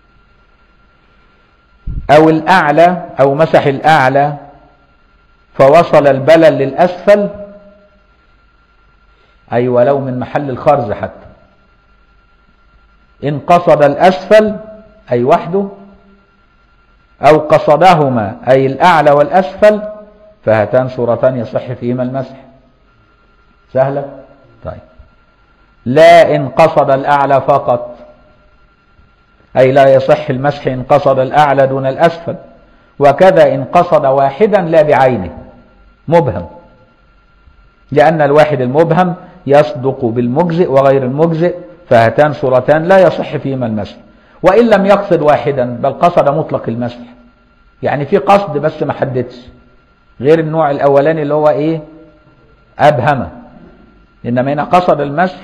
أو الأعلى أو مسح الأعلى فوصل البلل للأسفل أي ولو من محل الخرز حتى. إن قصد الأسفل أي وحده، أو قصدهما أي الأعلى والأسفل، فهاتان صورتان يصح فيهما المسح. سهلة؟ طيب. لا إن قصد الأعلى فقط أي لا يصح المسح إن قصد الأعلى دون الأسفل، وكذا إن قصد واحدا لا بعينه مبهم، لأن الواحد المبهم يصدق بالمجزئ وغير المجزئ، فهاتان صورتان لا يصح فيهما المسح. وإن لم يقصد واحدا بل قصد مطلق المسح، يعني في قصد بس ما حددش، غير النوع الأولاني اللي هو إيه؟ أبهم. إنما هنا قصد المسح.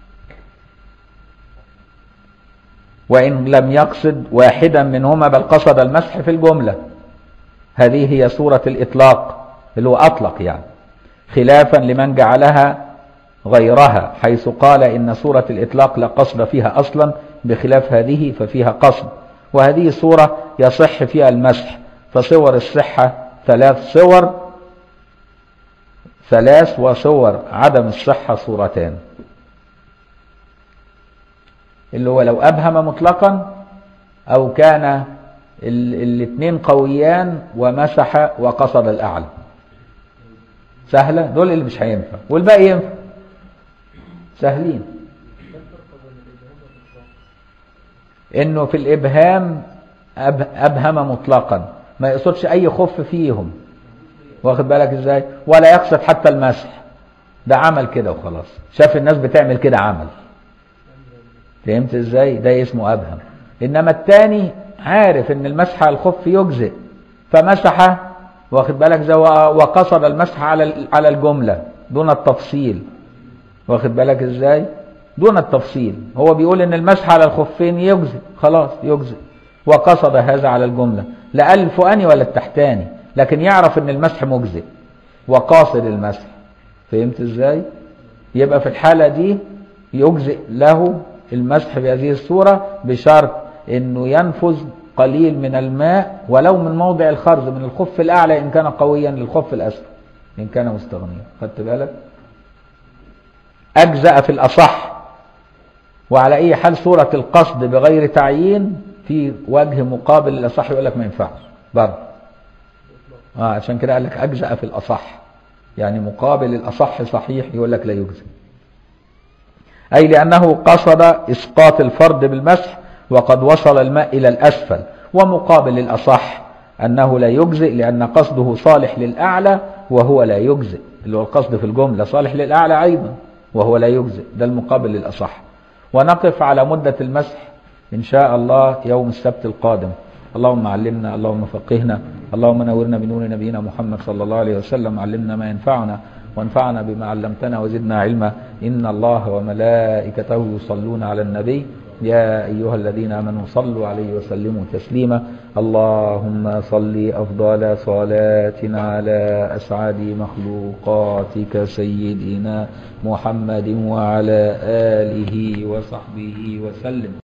وإن لم يقصد واحدا منهما بل قصد المسح في الجملة، هذه هي صورة الإطلاق اللي هو أطلق يعني، خلافا لمن جعلها غيرها حيث قال إن صورة الإطلاق لا قصد فيها أصلا، بخلاف هذه ففيها قصد، وهذه صورة يصح فيها المسح. فصور الصحة ثلاث صور، ثلاث وصور عدم الصحة صورتان، اللي هو لو أبهم مطلقا أو كان الاثنين قويان ومسح وقصد الأعلى. سهلة؟ دول اللي مش هينفع، والباقي ينفع سهلين. إنه في الإبهام أبهم مطلقا ما يقصدش أي خف فيهم، واخد بالك إزاي؟ ولا يقصد حتى المسح، ده عمل كده وخلاص، شاف الناس بتعمل كده عمل، فهمت إزاي؟ ده اسمه أبهم. إنما التاني عارف إن المسح على الخف يجزئ فمسح، واخد بالك زي وقصد المسح على على الجملة دون التفصيل، واخد بالك إزاي؟ دون التفصيل. هو بيقول إن المسح على الخفين يجزئ، خلاص يجزئ، وقصد هذا على الجملة، لا قال الفوقاني ولا التحتاني، لكن يعرف إن المسح مجزئ وقاصد المسح، فهمت إزاي؟ يبقى في الحالة دي يجزئ له المسح بهذه الصورة، بشرط إنه ينفذ قليل من الماء ولو من موضع الخرز من الخف الأعلى إن كان قويا للخف الأسفل إن كان مستغنيا. خدت بالك؟ أجزأ في الأصح. وعلى أي حال صورة القصد بغير تعيين في وجه مقابل الأصح يقول لك ما ينفعش برضه. آه عشان كده قال لك أجزأ في الأصح، يعني مقابل الأصح صحيح يقول لك لا يجزئ، أي لأنه قصد إسقاط الفرد بالمسح وقد وصل الماء إلى الأسفل. ومقابل الأصح أنه لا يجزئ لأن قصده صالح للأعلى وهو لا يجزئ، اللي هو القصد في الجملة صالح للأعلى أيضا وهو لا يجزئ، ده المقابل للأصح. ونقف على مدة المسح إن شاء الله يوم السبت القادم. اللهم علمنا، اللهم فقهنا، اللهم نورنا بنور نبينا محمد صلى الله عليه وسلم، علمنا ما ينفعنا وانفعنا بما علمتنا وزدنا علما. إن الله وملائكته يصلون على النبي يا أيها الذين آمنوا صلوا عليه وسلموا تسليما. اللهم صل أفضل صلاتنا على أسعد مخلوقاتك سيدنا محمد وعلى آله وصحبه وسلم.